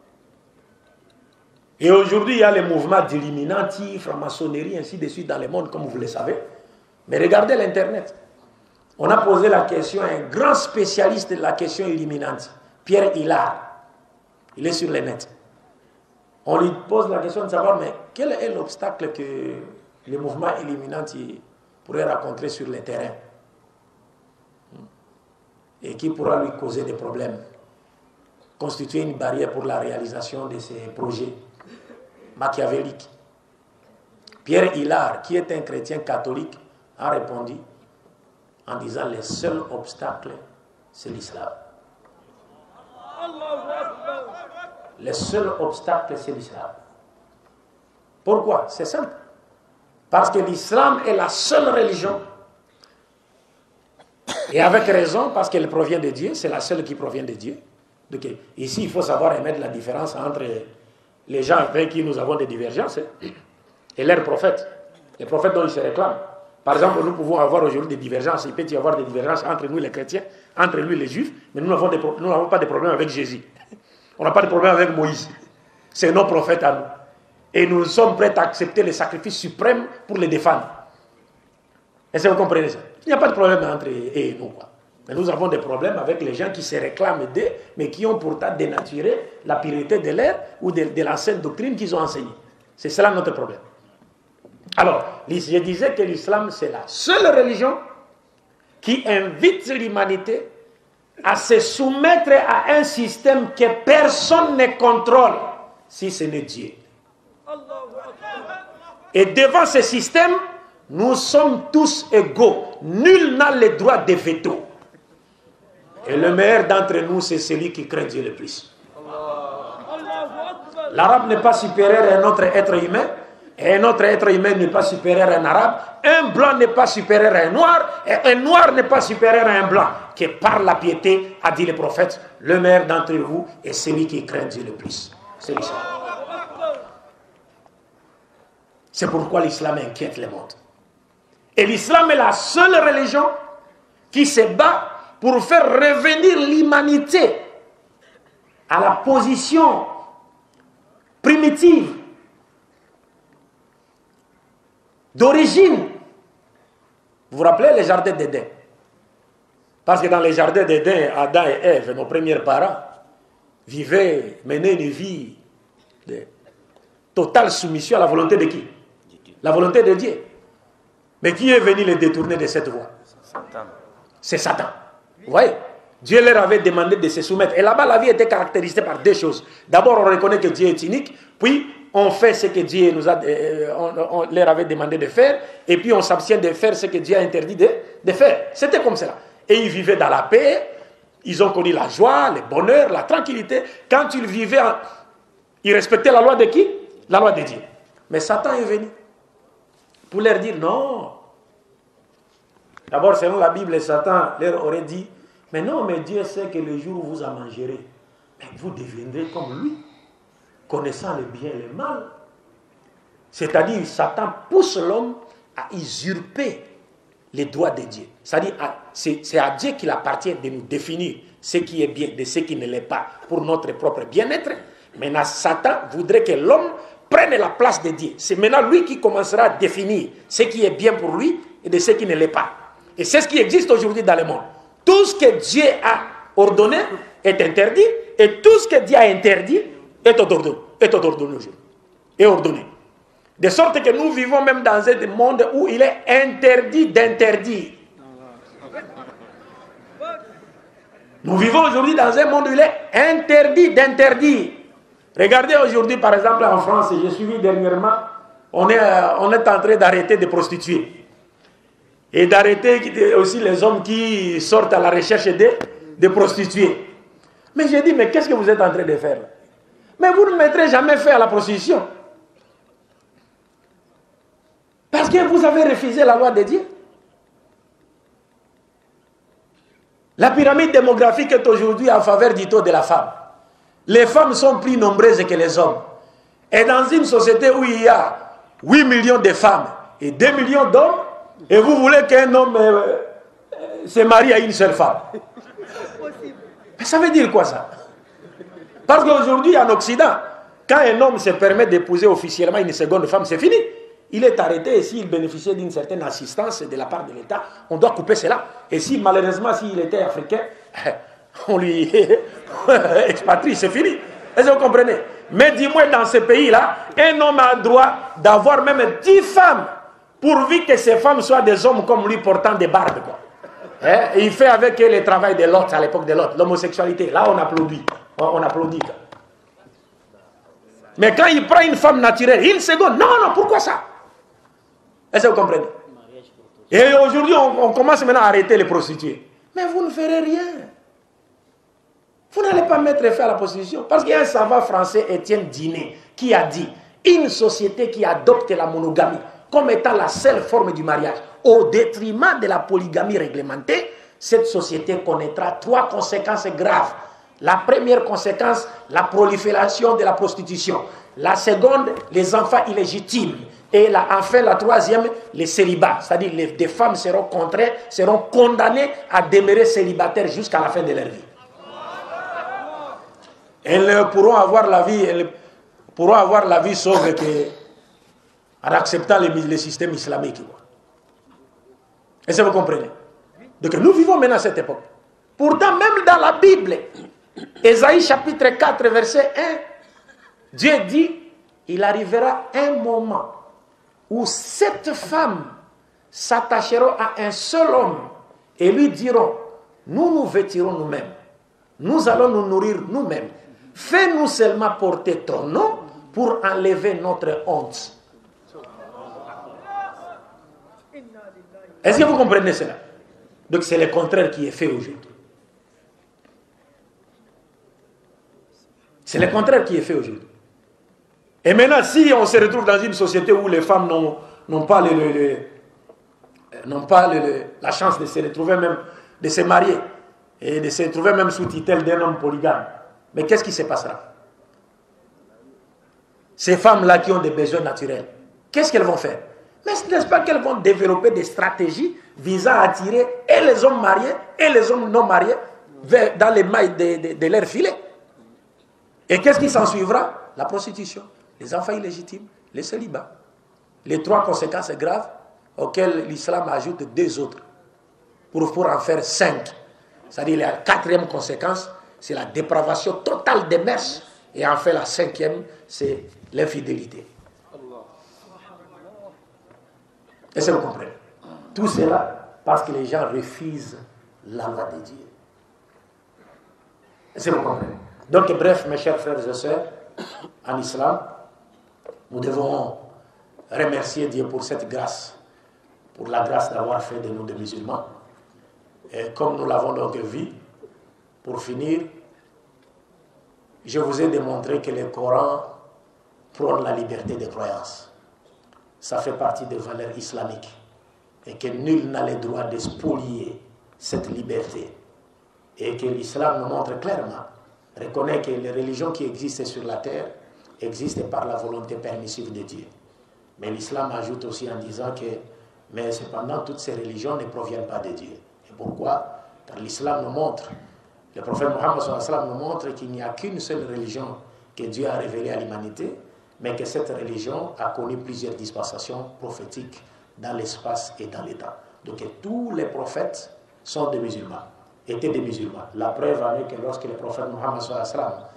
Et aujourd'hui, il y a les mouvements d'Illuminati, franc-maçonnerie, ainsi de suite dans le monde, comme vous le savez. Mais regardez l'Internet. On a posé la question à un grand spécialiste de la question Illuminati, Pierre Hillard. Il est sur le net. On lui pose la question de savoir, mais quel est l'obstacle que le mouvement Illuminati pourrait rencontrer sur le terrain et qui pourra lui causer des problèmes, constituer une barrière pour la réalisation de ses projets machiavéliques. Pierre Hillard, qui est un chrétien catholique, a répondu en disant le seul obstacle, c'est l'islam. Le seul obstacle, c'est l'islam. Pourquoi? C'est simple. Parce que l'islam est la seule religion. Et avec raison, parce qu'elle provient de Dieu, c'est la seule qui provient de Dieu. Donc, ici, il faut savoir émettre la différence entre les gens avec qui nous avons des divergences et leurs prophètes. Les prophètes dont ils se réclament. Par exemple, nous pouvons avoir aujourd'hui des divergences. Il peut y avoir des divergences entre nous les chrétiens, entre nous les juifs, mais nous n'avons pas de problème avec Jésus. On n'a pas de problème avec Moïse. C'est nos prophètes à nous. Et nous sommes prêts à accepter le sacrifice suprême pour les défendre. Est-ce que vous comprenez ça? Il n'y a pas de problème entre eux et nous. Quoi. Mais nous avons des problèmes avec les gens qui se réclament d'eux, mais qui ont pourtant dénaturé la pureté de l'air ou de, de l'ancienne doctrine qu'ils ont enseignée. C'est cela notre problème. Alors, je disais que l'islam, c'est la seule religion qui invite l'humanité à se soumettre à un système que personne ne contrôle, si ce n'est Dieu. Et devant ce système, nous sommes tous égaux. Nul n'a le droit de veto. Et le meilleur d'entre nous, c'est celui qui craint Dieu le plus. L'arabe n'est pas supérieur à un autre être humain, et un autre être humain n'est pas supérieur à un arabe. Un blanc n'est pas supérieur à un noir, et un noir n'est pas supérieur à un blanc. Que par la piété, a dit le prophète, le meilleur d'entre vous est celui qui craint Dieu le plus. C'est l'islam. C'est pourquoi l'islam inquiète le monde. Et l'islam est la seule religion qui se bat pour faire revenir l'humanité à la position primitive d'origine. Vous vous rappelez les jardins d'Éden? Parce que dans les jardins d'Éden, Adam et Ève, nos premiers parents, vivaient, menaient une vie de totale soumission à la volonté de qui? La volonté de Dieu. Mais qui est venu les détourner de cette voie? C'est Satan. Vous voyez? Dieu leur avait demandé de se soumettre. Et là-bas, la vie était caractérisée par deux choses. D'abord, on reconnaît que Dieu est unique. Puis, on fait ce que Dieu nous a, euh, on, on leur avait demandé de faire. Et puis, on s'abstient de faire ce que Dieu a interdit de, de faire. C'était comme cela. Et ils vivaient dans la paix. Ils ont connu la joie, le bonheur, la tranquillité. Quand ils vivaient, en... ils respectaient la loi de qui? La loi de Dieu. Mais Satan est venu pour leur dire non. D'abord, selon la Bible, Satan leur aurait dit, mais non, mais Dieu sait que le jour où vous en mangerez, vous deviendrez comme lui, connaissant le bien et le mal. C'est-à-dire, Satan pousse l'homme à usurper les droits de Dieu. C'est-à-dire, c'est à Dieu qu'il appartient de nous définir ce qui est bien de ce qui ne l'est pas pour notre propre bien-être. Maintenant, Satan voudrait que l'homme prenne la place de Dieu. C'est maintenant lui qui commencera à définir ce qui est bien pour lui et de ce qui ne l'est pas. Et c'est ce qui existe aujourd'hui dans le monde. Tout ce que Dieu a ordonné est interdit et tout ce que Dieu a interdit est ordonné, est ordonné aujourd'hui. Est ordonné. De sorte que nous vivons même dans un monde où il est interdit d'interdire. Nous vivons aujourd'hui dans un monde où il est interdit d'interdire. Regardez aujourd'hui, par exemple, en France, j'ai suivi dernièrement, on est, on est en train d'arrêter de prostituer. Et d'arrêter aussi les hommes qui sortent à la recherche de, de prostituées. Mais j'ai dit, mais qu'est-ce que vous êtes en train de faire? Mais vous ne mettrez jamais fait à la prostitution. Parce que vous avez refusé la loi de Dieu. La pyramide démographique est aujourd'hui en faveur du taux de la femme. Les femmes sont plus nombreuses que les hommes. Et dans une société où il y a huit millions de femmes et deux millions d'hommes, et vous voulez qu'un homme euh, se marie à une seule femme. Mais ça veut dire quoi ça? Parce qu'aujourd'hui en Occident, quand un homme se permet d'épouser officiellement une seconde femme, c'est fini. Il est arrêté et s'il bénéficiait d'une certaine assistance de la part de l'État, on doit couper cela. Et si malheureusement, s'il était africain, on lui expatrie, c'est fini. Est-ce que vous comprenez? Mais dis-moi, dans ce pays-là, un homme a le droit d'avoir même dix femmes, pourvu que ces femmes soient des hommes comme lui portant des barbes. Quoi. Hein? Et il fait avec eux le travail de l'autre, à l'époque de l'autre, l'homosexualité. Là, on applaudit. On, on applaudit. Mais quand il prend une femme naturelle, une seconde, non, non, pourquoi ça? Est-ce que vous comprenez? Et aujourd'hui, on, on commence maintenant à arrêter les prostituées. Mais vous ne ferez rien. Vous n'allez pas mettre fin à la prostitution. Parce qu'il y a un savant français, Étienne Dinet, qui a dit, une société qui adopte la monogamie comme étant la seule forme du mariage, au détriment de la polygamie réglementée, cette société connaîtra trois conséquences graves. La première conséquence, la prolifération de la prostitution. La seconde, les enfants illégitimes. Et la, enfin, la troisième, les célibats. C'est-à-dire les des femmes seront contraintes, seront condamnées à demeurer célibataires jusqu'à la fin de leur vie. Elles pourront avoir la vie, elles pourront avoir la vie sauve que, en acceptant les, les systèmes islamiques. Est-ce que vous comprenez? Donc nous vivons maintenant à cette époque. Pourtant, même dans la Bible, Ésaïe chapitre quatre, verset un, Dieu dit, il arrivera un moment où sept femmes s'attacheront à un seul homme et lui diront, nous nous vêtirons nous-mêmes, nous allons nous nourrir nous-mêmes, fais-nous seulement porter ton nom pour enlever notre honte. Est-ce que vous comprenez cela? Donc c'est le contraire qui est fait aujourd'hui. C'est le contraire qui est fait aujourd'hui. Et maintenant, si on se retrouve dans une société où les femmes n'ont pas, le, le, le, n'ont pas le, le, la chance de se retrouver même, de se marier, et de se retrouver même sous tutelle d'un homme polygame, mais qu'est-ce qui se passera? Ces femmes-là qui ont des besoins naturels, qu'est-ce qu'elles vont faire? Mais n'est-ce pas qu'elles vont développer des stratégies visant à attirer et les hommes mariés et les hommes non mariés vers, dans les mailles de, de, de leur filet? Et qu'est-ce qui s'en suivra? La prostitution, les enfants illégitimes, les célibats. Les trois conséquences graves auxquelles l'islam ajoute deux autres pour, pour en faire cinq. C'est-à-dire la quatrième conséquence, c'est la dépravation totale des mœurs. Et enfin la cinquième, c'est l'infidélité. Est-ce que vous comprenez? Tout cela parce que les gens refusent la loi de Dieu. Est-ce que vous comprenez? Donc, bref, mes chers frères et sœurs, en islam, nous devons remercier Dieu pour cette grâce, pour la grâce d'avoir fait de nous des musulmans. Et comme nous l'avons donc vu, Pour finir, je vous ai démontré que le Coran prône la liberté de croyance. Ça fait partie des valeurs islamiques et que nul n'a le droit de spolier cette liberté. Et que l'islam nous montre clairement, reconnaît que les religions qui existent sur la terre existent par la volonté permissive de Dieu. Mais l'islam ajoute aussi en disant que, mais cependant, toutes ces religions ne proviennent pas de Dieu. Et pourquoi? Car l'islam nous montre, le prophète Mohammed sallallahu alayhi wa sallam nous montre qu'il n'y a qu'une seule religion que Dieu a révélée à l'humanité, mais que cette religion a connu plusieurs dispensations prophétiques dans l'espace et dans le temps. Donc tous les prophètes sont des musulmans, étaient des musulmans. La preuve en est que lorsque le prophète Mohammed sallallahu alayhi wa sallam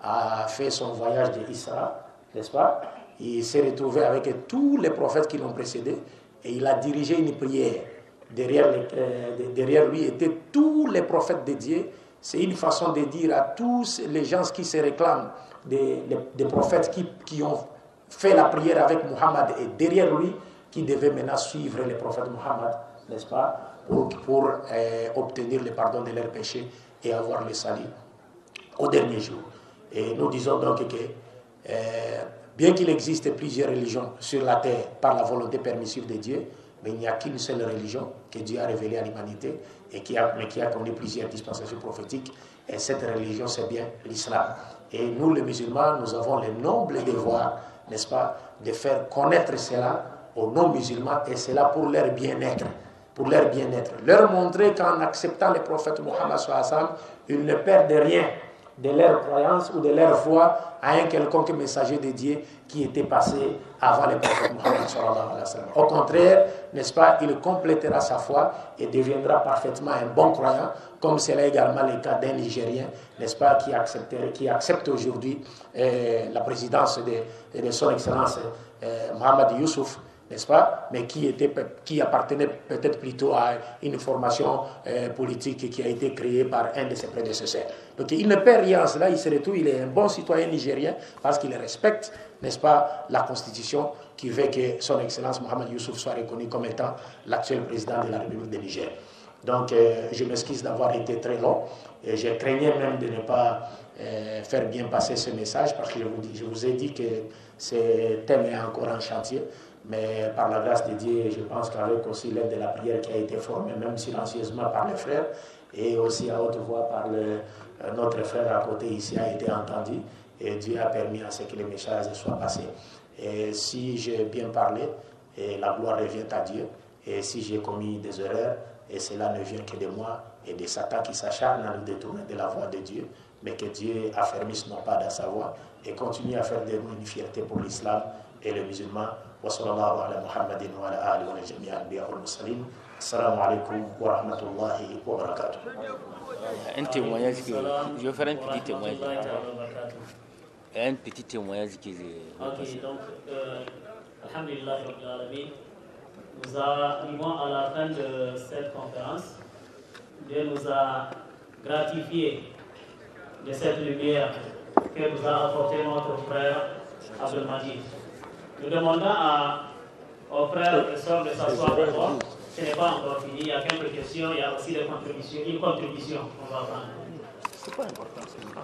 a fait son voyage de Isra, n'est-ce pas, il s'est retrouvé avec tous les prophètes qui l'ont précédé et il a dirigé une prière. Derrière, les, euh, derrière lui étaient tous les prophètes de Dieu. C'est une façon de dire à tous les gens qui se réclament des, des, des prophètes qui, qui ont fait la prière avec Muhammad et derrière lui, qui devaient maintenant suivre le prophète Muhammad, n'est-ce pas, pour, pour euh, obtenir le pardon de leurs péchés et avoir le salut au dernier jour. Et nous disons donc que euh, bien qu'il existe plusieurs religions sur la terre par la volonté permissive de Dieu, mais il n'y a qu'une seule religion que Dieu a révélée à l'humanité et qui a, mais qui a connu plusieurs dispensations prophétiques. Et cette religion, c'est bien l'islam. Et nous, les musulmans, nous avons le noble devoir, n'est-ce pas, de faire connaître cela aux non-musulmans et cela pour leur bien-être. Pour leur bien-être. Leur montrer qu'en acceptant le prophète Mohammed sallallahu alayhi wa sallam, ils ne perdent rien de leur croyance ou de leur foi à un quelconque messager de Dieu qui était passé avant le prophète Mohammed sallallahu alayhi wa sallam. Au contraire, n'est-ce pas, il complétera sa foi et deviendra parfaitement un bon croyant, comme c'est là également le cas d'un Nigérien, n'est-ce pas, qui, qui accepte aujourd'hui euh, la présidence de, de son Excellence euh, Mohamed Youssouf, n'est-ce pas, mais qui, était, qui appartenait peut-être plutôt à une formation euh, politique qui a été créée par un de ses prédécesseurs. Donc il ne perd rien en cela, il se retrouve, il est un bon citoyen nigérien parce qu'il respecte, n'est-ce pas, la constitution qui veut que son Excellence Mohamed Youssouf soit reconnu comme étant l'actuel président de la République du Niger. Donc euh, je m'excuse d'avoir été très long et je craignais même de ne pas euh, faire bien passer ce message parce que je vous, dis, je vous ai dit que ce thème est encore en chantier. Mais par la grâce de Dieu, je pense qu'avec aussi l'aide de la prière qui a été formée, même silencieusement par les frères, et aussi à haute voix par le, notre frère à côté ici a été entendu, et Dieu a permis à ce que les messages soient passés. Et si j'ai bien parlé, et la gloire revient à Dieu, et si j'ai commis des erreurs, et cela ne vient que de moi et de Satan qui s'acharne à nous détourner de la voie de Dieu, mais que Dieu affermisse non pas dans sa voie, et continue à faire de nous une fierté pour l'islam et les musulmans. وصلى الله على محمد وعلى آله وجميع الأنبياء والمرسلين. السلام عليكم ورحمة الله وبركاته. Un témoignage que je vais faire un petit témoignage. Un petit témoignage que je. Ok, donc, euh, Alhamdulillah, nous arrivons à la fin de cette conférence. Dieu nous a gratifié de cette lumière que nous a apporté notre frère Abdelmajid. Nous demandons à, aux frères et sœurs de s'asseoir d'abord. Ce n'est pas encore fini. Il y a quelques questions. Il y a aussi des contributions. Une contribution qu'on va prendre. C'est pas important.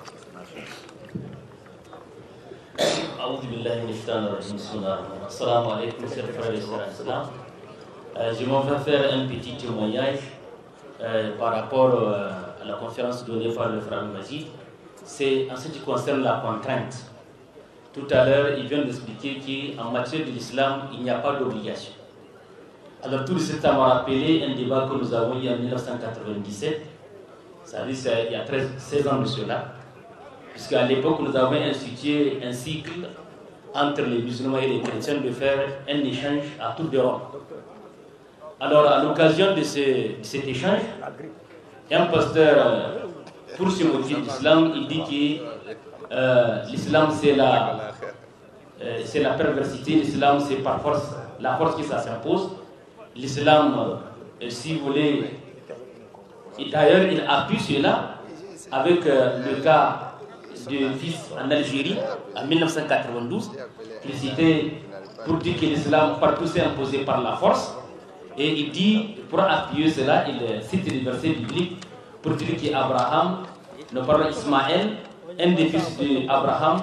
Assalamu alaikum, chers frères et sœurs. Je m'en vais faire un petit témoignage euh, par rapport euh, à la conférence donnée par le frère Majid. C'est en ce qui concerne la contrainte. Tout à l'heure, il vient d'expliquer qu'en matière de l'islam, il n'y a pas d'obligation. Alors tout ça m'a rappelé un débat que nous avons eu en mille neuf cent quatre-vingt-dix-sept, ça veut dire il y a treize, seize ans de cela, puisqu'à l'époque nous avons institué un cycle entre les musulmans et les chrétiens de faire un échange à tour de rôle. Alors à l'occasion de, ce, de cet échange, un pasteur, pour ce motif d'islam, il dit que Euh, l'islam c'est la, euh, c'est la perversité, l'islam c'est par force, la force qui ça s'impose. L'islam, euh, si vous voulez, et d'ailleurs il appuie cela avec euh, le cas du fils en Algérie en mille neuf cent quatre-vingt-douze, il citait pour dire que l'islam partout s'est imposé par la force, et il dit, pour appuyer cela, il cite les versets bibliques pour dire qu'Abraham Nous parlons d'Ismaël, un des fils d'Abraham,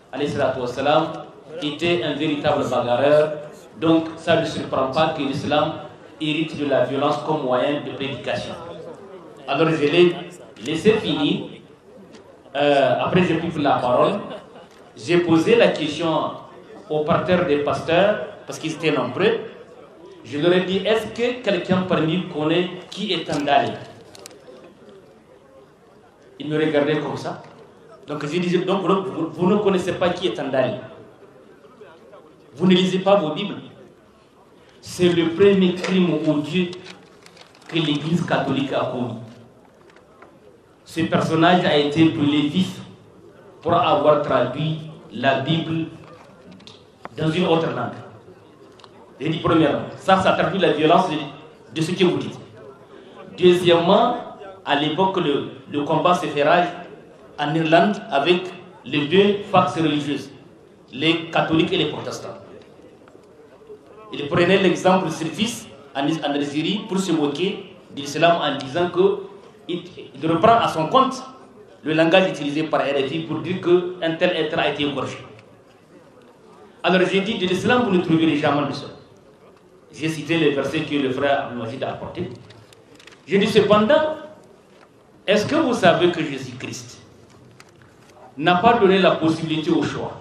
était un véritable bagarreur. Donc ça ne surprend pas que l'islam hérite de la violence comme moyen de prédication. Alors je l'ai laissé finir. Euh, après j'ai pris la parole. J'ai posé la question au parterre des pasteurs, parce qu'ils étaient nombreux. Je leur ai dit, est-ce que quelqu'un parmi vous connaît qui est Tandali? Ils me regardaient comme ça. Donc je disais, donc vous, vous ne connaissez pas qui est Tandali. Vous ne lisez pas vos Bibles. C'est le premier crime odieux que l'Église catholique a commis. Ce personnage a été brûlé vif pour avoir traduit la Bible dans une autre langue. J'ai dit premièrement, ça, ça traduit la violence de, de ce que vous dites. Deuxièmement, à l'époque, le, le combat se fait rage en Irlande avec les deux factions religieuses, les catholiques et les protestants. Il prenait l'exemple de service en, en Algérie pour se moquer de l'islam en disant qu'il il reprend à son compte le langage utilisé par R F I pour dire qu'un tel être a été égorgé. Alors j'ai dit, de l'islam vous ne trouverez jamais le seul. J'ai cité les versets que le frère Abdelmajid a apportés. J'ai dit cependant, est-ce que vous savez que Jésus-Christ n'a pas donné la possibilité au choix?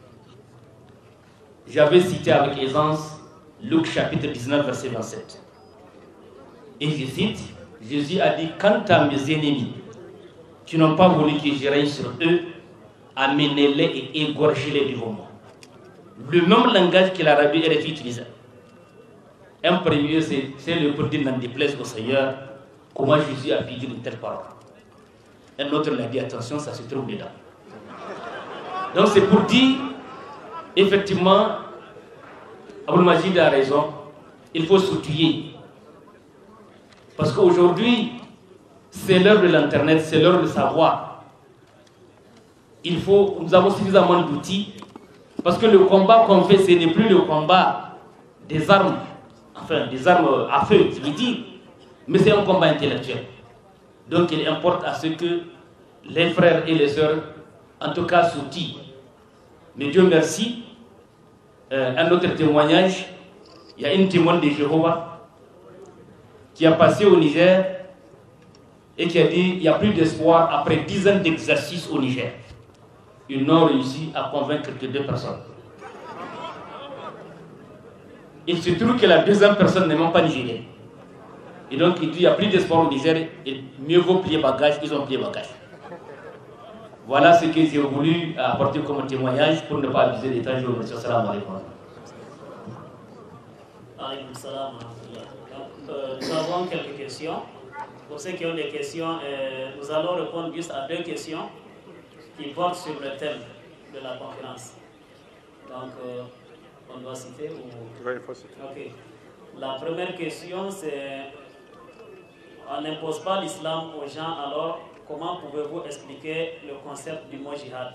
J'avais cité avec aisance Luc chapitre dix-neuf verset vingt-sept. Et je cite, Jésus a dit, quant à mes ennemis qui n'ont pas voulu que je règne sur eux, amenez-les et égorgez-les devant moi. Le même langage que l'Arabie R F I utilisait. Un premier, c'est le pour dire n'en déplaise au Seigneur, comment Jésus a pu dire une telle parole. Un autre l'a dit, attention, ça se trouve dedans. Donc c'est pour dire, effectivement, Abdelmajid a raison, il faut s'outiller. Parce qu'aujourd'hui, c'est l'heure de l'Internet, c'est l'heure de savoir. Il faut, nous avons suffisamment d'outils, parce que le combat qu'on fait, ce n'est plus le combat des armes, enfin des armes à feu, je veux dire, mais c'est un combat intellectuel. Donc il importe à ce que les frères et les sœurs, en tout cas, s'outillent. Mais Dieu merci, euh, un autre témoignage, il y a une témoigne de Jéhovah qui a passé au Niger et qui a dit il n'y a plus d'espoir après dix ans d'exercice au Niger. Ils n'ont réussi à convaincre que deux personnes. Il se trouve que la deuxième personne n'est même pas nigérienne. Et donc il dit il n'y a plus d'espoir au Niger et mieux vaut plier bagage, ils ont plié bagage. Voilà ce que j'ai voulu apporter comme témoignage pour ne pas abuser des temps. Je vous remercie. Assalamu alaikum. Alaykoum salam. Euh, nous avons quelques questions. Pour ceux qui ont des questions, euh, nous allons répondre juste à deux questions qui portent sur le thème de la conférence. Donc, euh, on doit citer ou... Oui, il faut citer. Ok. La première question, c'est on n'impose pas l'islam aux gens, alors comment pouvez-vous expliquer le concept du mot jihad?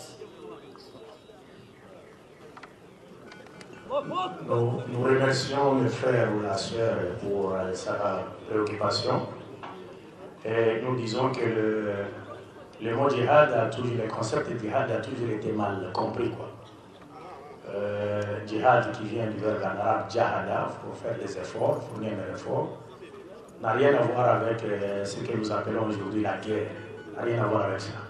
Nous, nous remercions le frère ou la sœur pour euh, sa préoccupation. Et nous disons que le, le mot djihad a toujours, le concept de djihad a toujours été mal compris, quoi. Euh, djihad qui vient du verbe en arabe jahada, il faut faire des efforts, fournir des efforts, n'a rien à voir avec euh, ce que nous appelons aujourd'hui la guerre, n'a rien à voir avec ça.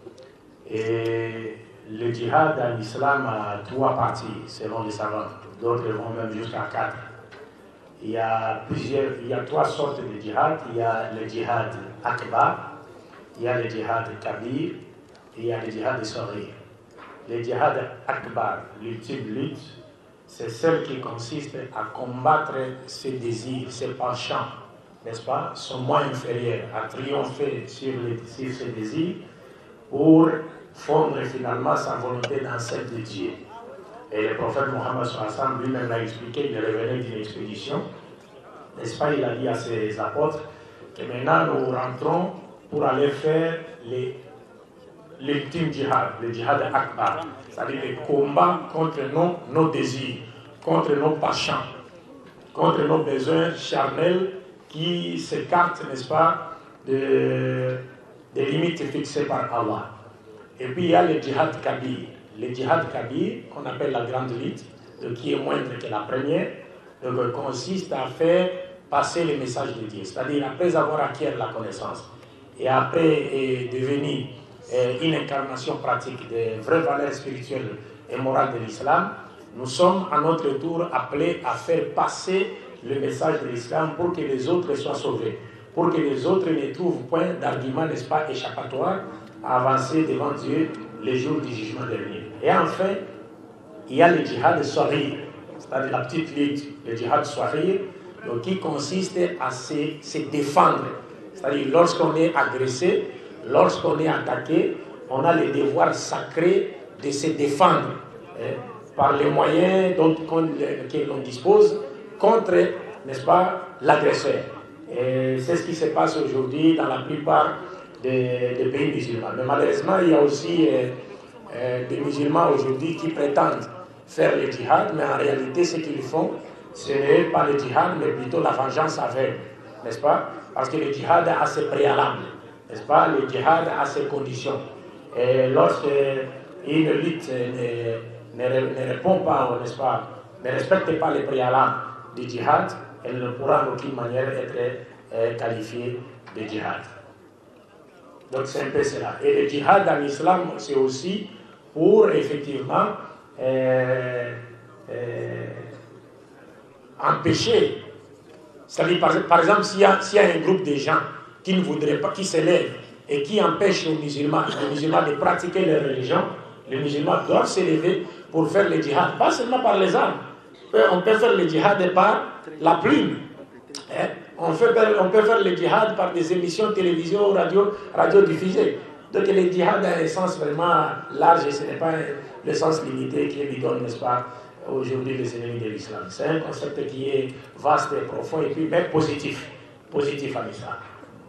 Et le djihad en islam a trois parties, selon les savants, d'autres vont même jusqu'à quatre. Il y a plusieurs, il y a trois sortes de djihad. Il y a le djihad akbar, il y a le djihad kabir, et il y a le djihad saghir. Le djihad akbar, l'ultime lutte, c'est celle qui consiste à combattre ses désirs, ses penchants, n'est-ce pas, son moi inférieur, à triompher sur, les, sur ses désirs pour fondre finalement sa volonté dans celle de Dieu. Et le prophète Mohammed lui-même l'a expliqué, il revenait d'une expédition, n'est-ce pas, il a dit à ses apôtres que maintenant nous rentrons pour aller faire l'ultime djihad, le djihad akbar, c'est-à-dire le combat contre nos, nos désirs, contre nos passions, contre nos besoins charnels qui s'écartent, n'est-ce pas, de, des limites fixées par Allah. Et puis il y a le djihad kabir. Le djihad kabir, qu'on appelle la grande lutte, qui est moindre que la première, donc, consiste à faire passer le message de Dieu. C'est-à-dire, après avoir acquis la connaissance et après est devenu euh, une incarnation pratique des vraies valeurs spirituelles et morales de l'islam, nous sommes à notre tour appelés à faire passer le message de l'islam pour que les autres soient sauvés, pour que les autres ne trouvent point d'argument, n'est-ce pas, échappatoire à avancer devant Dieu les jours du jugement dernier. Et enfin, il y a le djihad sahih, c'est-à-dire la petite lutte, le djihad sahih, qui consiste à se, se défendre. C'est-à-dire lorsqu'on est agressé, lorsqu'on est attaqué, on a le devoir sacré de se défendre hein, par les moyens dont l'on dispose contre, n'est-ce pas, l'agresseur. Et c'est ce qui se passe aujourd'hui dans la plupart des, des pays musulmans. Mais malheureusement, il y a aussi euh, euh, des musulmans aujourd'hui qui prétendent faire le djihad, mais en réalité, ce qu'ils font, ce n'est pas le djihad, mais plutôt la vengeance aveugle, n'est-ce pas? Parce que le djihad a ses préalables, n'est-ce pas? Le djihad a ses conditions. Et lorsque une lutte ne, ne, ne répond pas, n'est-ce pas, ne respecte pas les préalables du djihad, elle ne pourra en aucune manière être euh, qualifiée de djihad. Donc c'est un peu cela. Et le djihad en islam, c'est aussi pour effectivement euh, euh, empêcher. C'est-à-dire, par, par exemple, s'il y, s'il y a un groupe de gens qui ne voudraient pas, qui s'élèvent et qui empêchent les musulmans, les musulmans de pratiquer leur religion, les musulmans doivent s'élever pour faire le djihad, pas seulement par les armes. On peut faire le djihad par la plume. Hein? On, fait, on peut faire le djihad par des émissions télévision, radio, radio diffusées. Donc le djihad a un sens vraiment large et ce n'est pas le sens limité qui lui donne, n'est-ce pas, aujourd'hui les ennemis de l'islam. C'est un concept qui est vaste et profond et puis même positif. Positif en islam.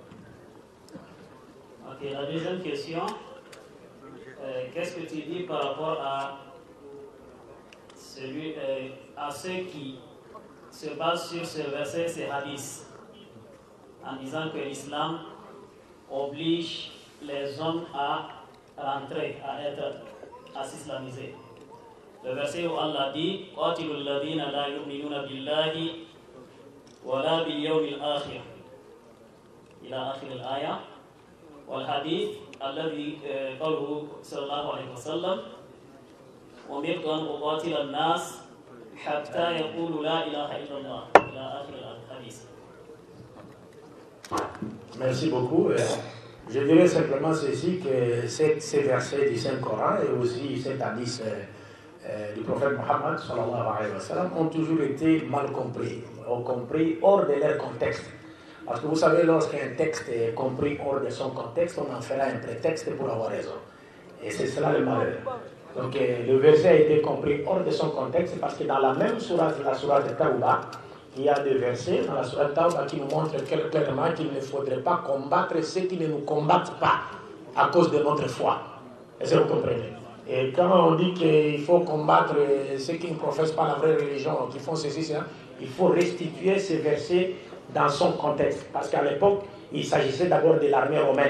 Ok, la deuxième question. Euh, qu'est-ce que tu dis par rapport à, celui, euh, à ceux qui se basent sur ce verset, ces hadiths, en disant que l'islam oblige les hommes à rentrer, à être, à s'islamiser. Le verset où Allah dit قَاتِلُوا الَّذِينَ لَا يُؤْمِنُونَ بِاللَّهِ وَلَا بِالْيَوْمِ الْآخِرِ إلى آخر الآية. والحديث الذي قاله صلى الله عليه وسلم أمرت أن أقاتل الناس حتى يقولوا لا إله إلا الله إلى آخر الحديث. Merci beaucoup. Je dirais simplement ceci, que ces versets du Saint-Coran et aussi cet hadith euh, du prophète Mohammed sallallahu alayhi wa sallam ont toujours été mal compris, ou compris hors de leur contexte. Parce que vous savez, lorsqu'un texte est compris hors de son contexte, on en fera un prétexte pour avoir raison. Et c'est cela le malheur. Donc euh, le verset a été compris hors de son contexte parce que dans la même sourate, la sourate de Tawbah, il y a des versets dans la sourate Tawbah qui nous montrent clairement qu'il ne faudrait pas combattre ceux qui ne nous combattent pas à cause de notre foi. Est-ce que vous comprenez? Et quand on dit qu'il faut combattre ceux qui ne professent pas la vraie religion, qui font ceci, cela, il faut restituer ces versets dans son contexte. Parce qu'à l'époque, il s'agissait d'abord de l'armée romaine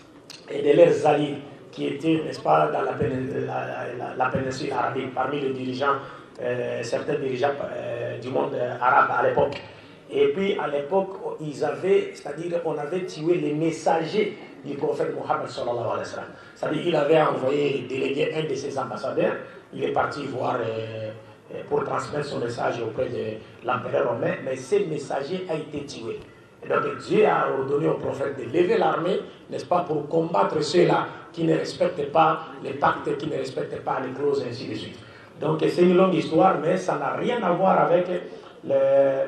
et de leurs alliés qui étaient, n'est-ce pas, dans la, péninsule, la, la, la péninsule arabique, parmi les dirigeants, euh, certains dirigeants euh, du monde arabe à l'époque. Et puis à l'époque, ils avaient, c'est-à-dire on avait tué les messagers du prophète Mohammed sallallahu alayhi wa sallam. C'est-à-dire il avait envoyé, délégué un de ses ambassadeurs, il est parti voir euh, pour transmettre son message auprès de l'empereur romain, mais ce messager a été tué. Et donc Dieu a ordonné au prophète de lever l'armée, n'est-ce pas, pour combattre ceux-là qui ne respectent pas les pactes, qui ne respectent pas les clauses, et ainsi de suite. Donc c'est une longue histoire, mais ça n'a rien à voir avec le,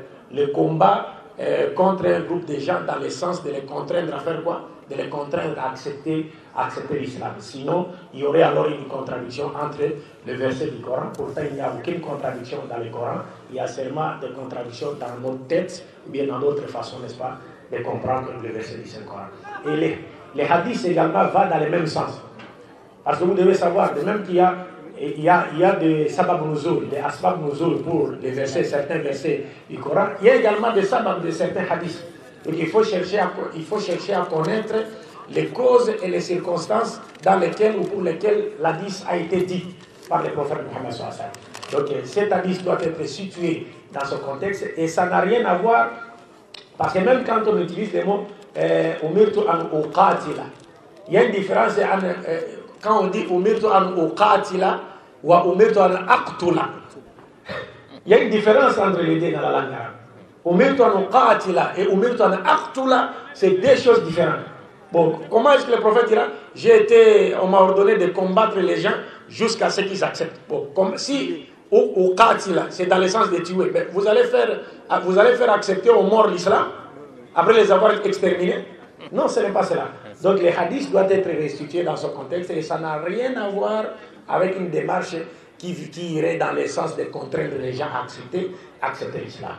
le combat euh, contre un groupe de gens dans le sens de les contraindre à faire quoi? De les contraindre à accepter, à accepter l'islam. Sinon, il y aurait alors une contradiction entre le verset du Coran. Pourtant, il n'y a aucune contradiction dans le Coran. Il y a seulement des contradictions dans notre tête, ou bien dans d'autres façons, n'est-ce pas, de comprendre le verset du Saint-Coran. Et les, les hadiths également vont dans le même sens. Parce que vous devez savoir, de même qu'il y a, il y a, il y a des sabab nuzul, des asbab nuzul pour les versets, certains versets du Coran, il y a également des sabab de certains hadiths. Donc il faut chercher à, il faut chercher à connaître les causes et les circonstances dans lesquelles ou pour lesquelles l'hadith a été dit par le prophète Mohammed sallallahu alayhi wa sallam. Donc cet hadith doit être situé dans ce contexte et ça n'a rien à voir, parce que même quand on utilise les mots umirtu an uqatila, il y a une différence euh, quand on dit umirtu an uqatila ou umirtu an aqtula. Il y a une différence entre les deux dans la langue arabe. Umirtu an uqatila et umirtu an aqtula, c'est deux choses différentes. Bon, comment est-ce que le prophète dira, j'ai été, on m'a ordonné de combattre les gens jusqu'à ce qu'ils acceptent. Bon, comme si uqatila, c'est dans le sens de tuer, mais vous allez faire, vous allez faire accepter aux morts l'islam après les avoir exterminés? Non, ce n'est pas cela. Donc les hadiths doivent être restitués dans ce contexte et ça n'a rien à voir avec une démarche qui, qui irait dans le sens de contraindre les gens à accepter, accepter l'islam.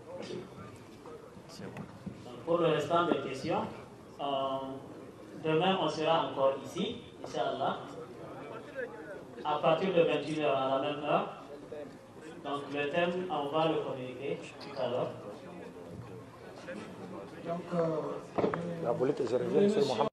Pour le restant des questions, euh, demain on sera encore ici, Inch'Allah, à partir de vingt et une heures à la même heure. Donc le thème, on va le communiquer tout à l'heure. Donc, euh, la politique, je reviens sur Mohamed.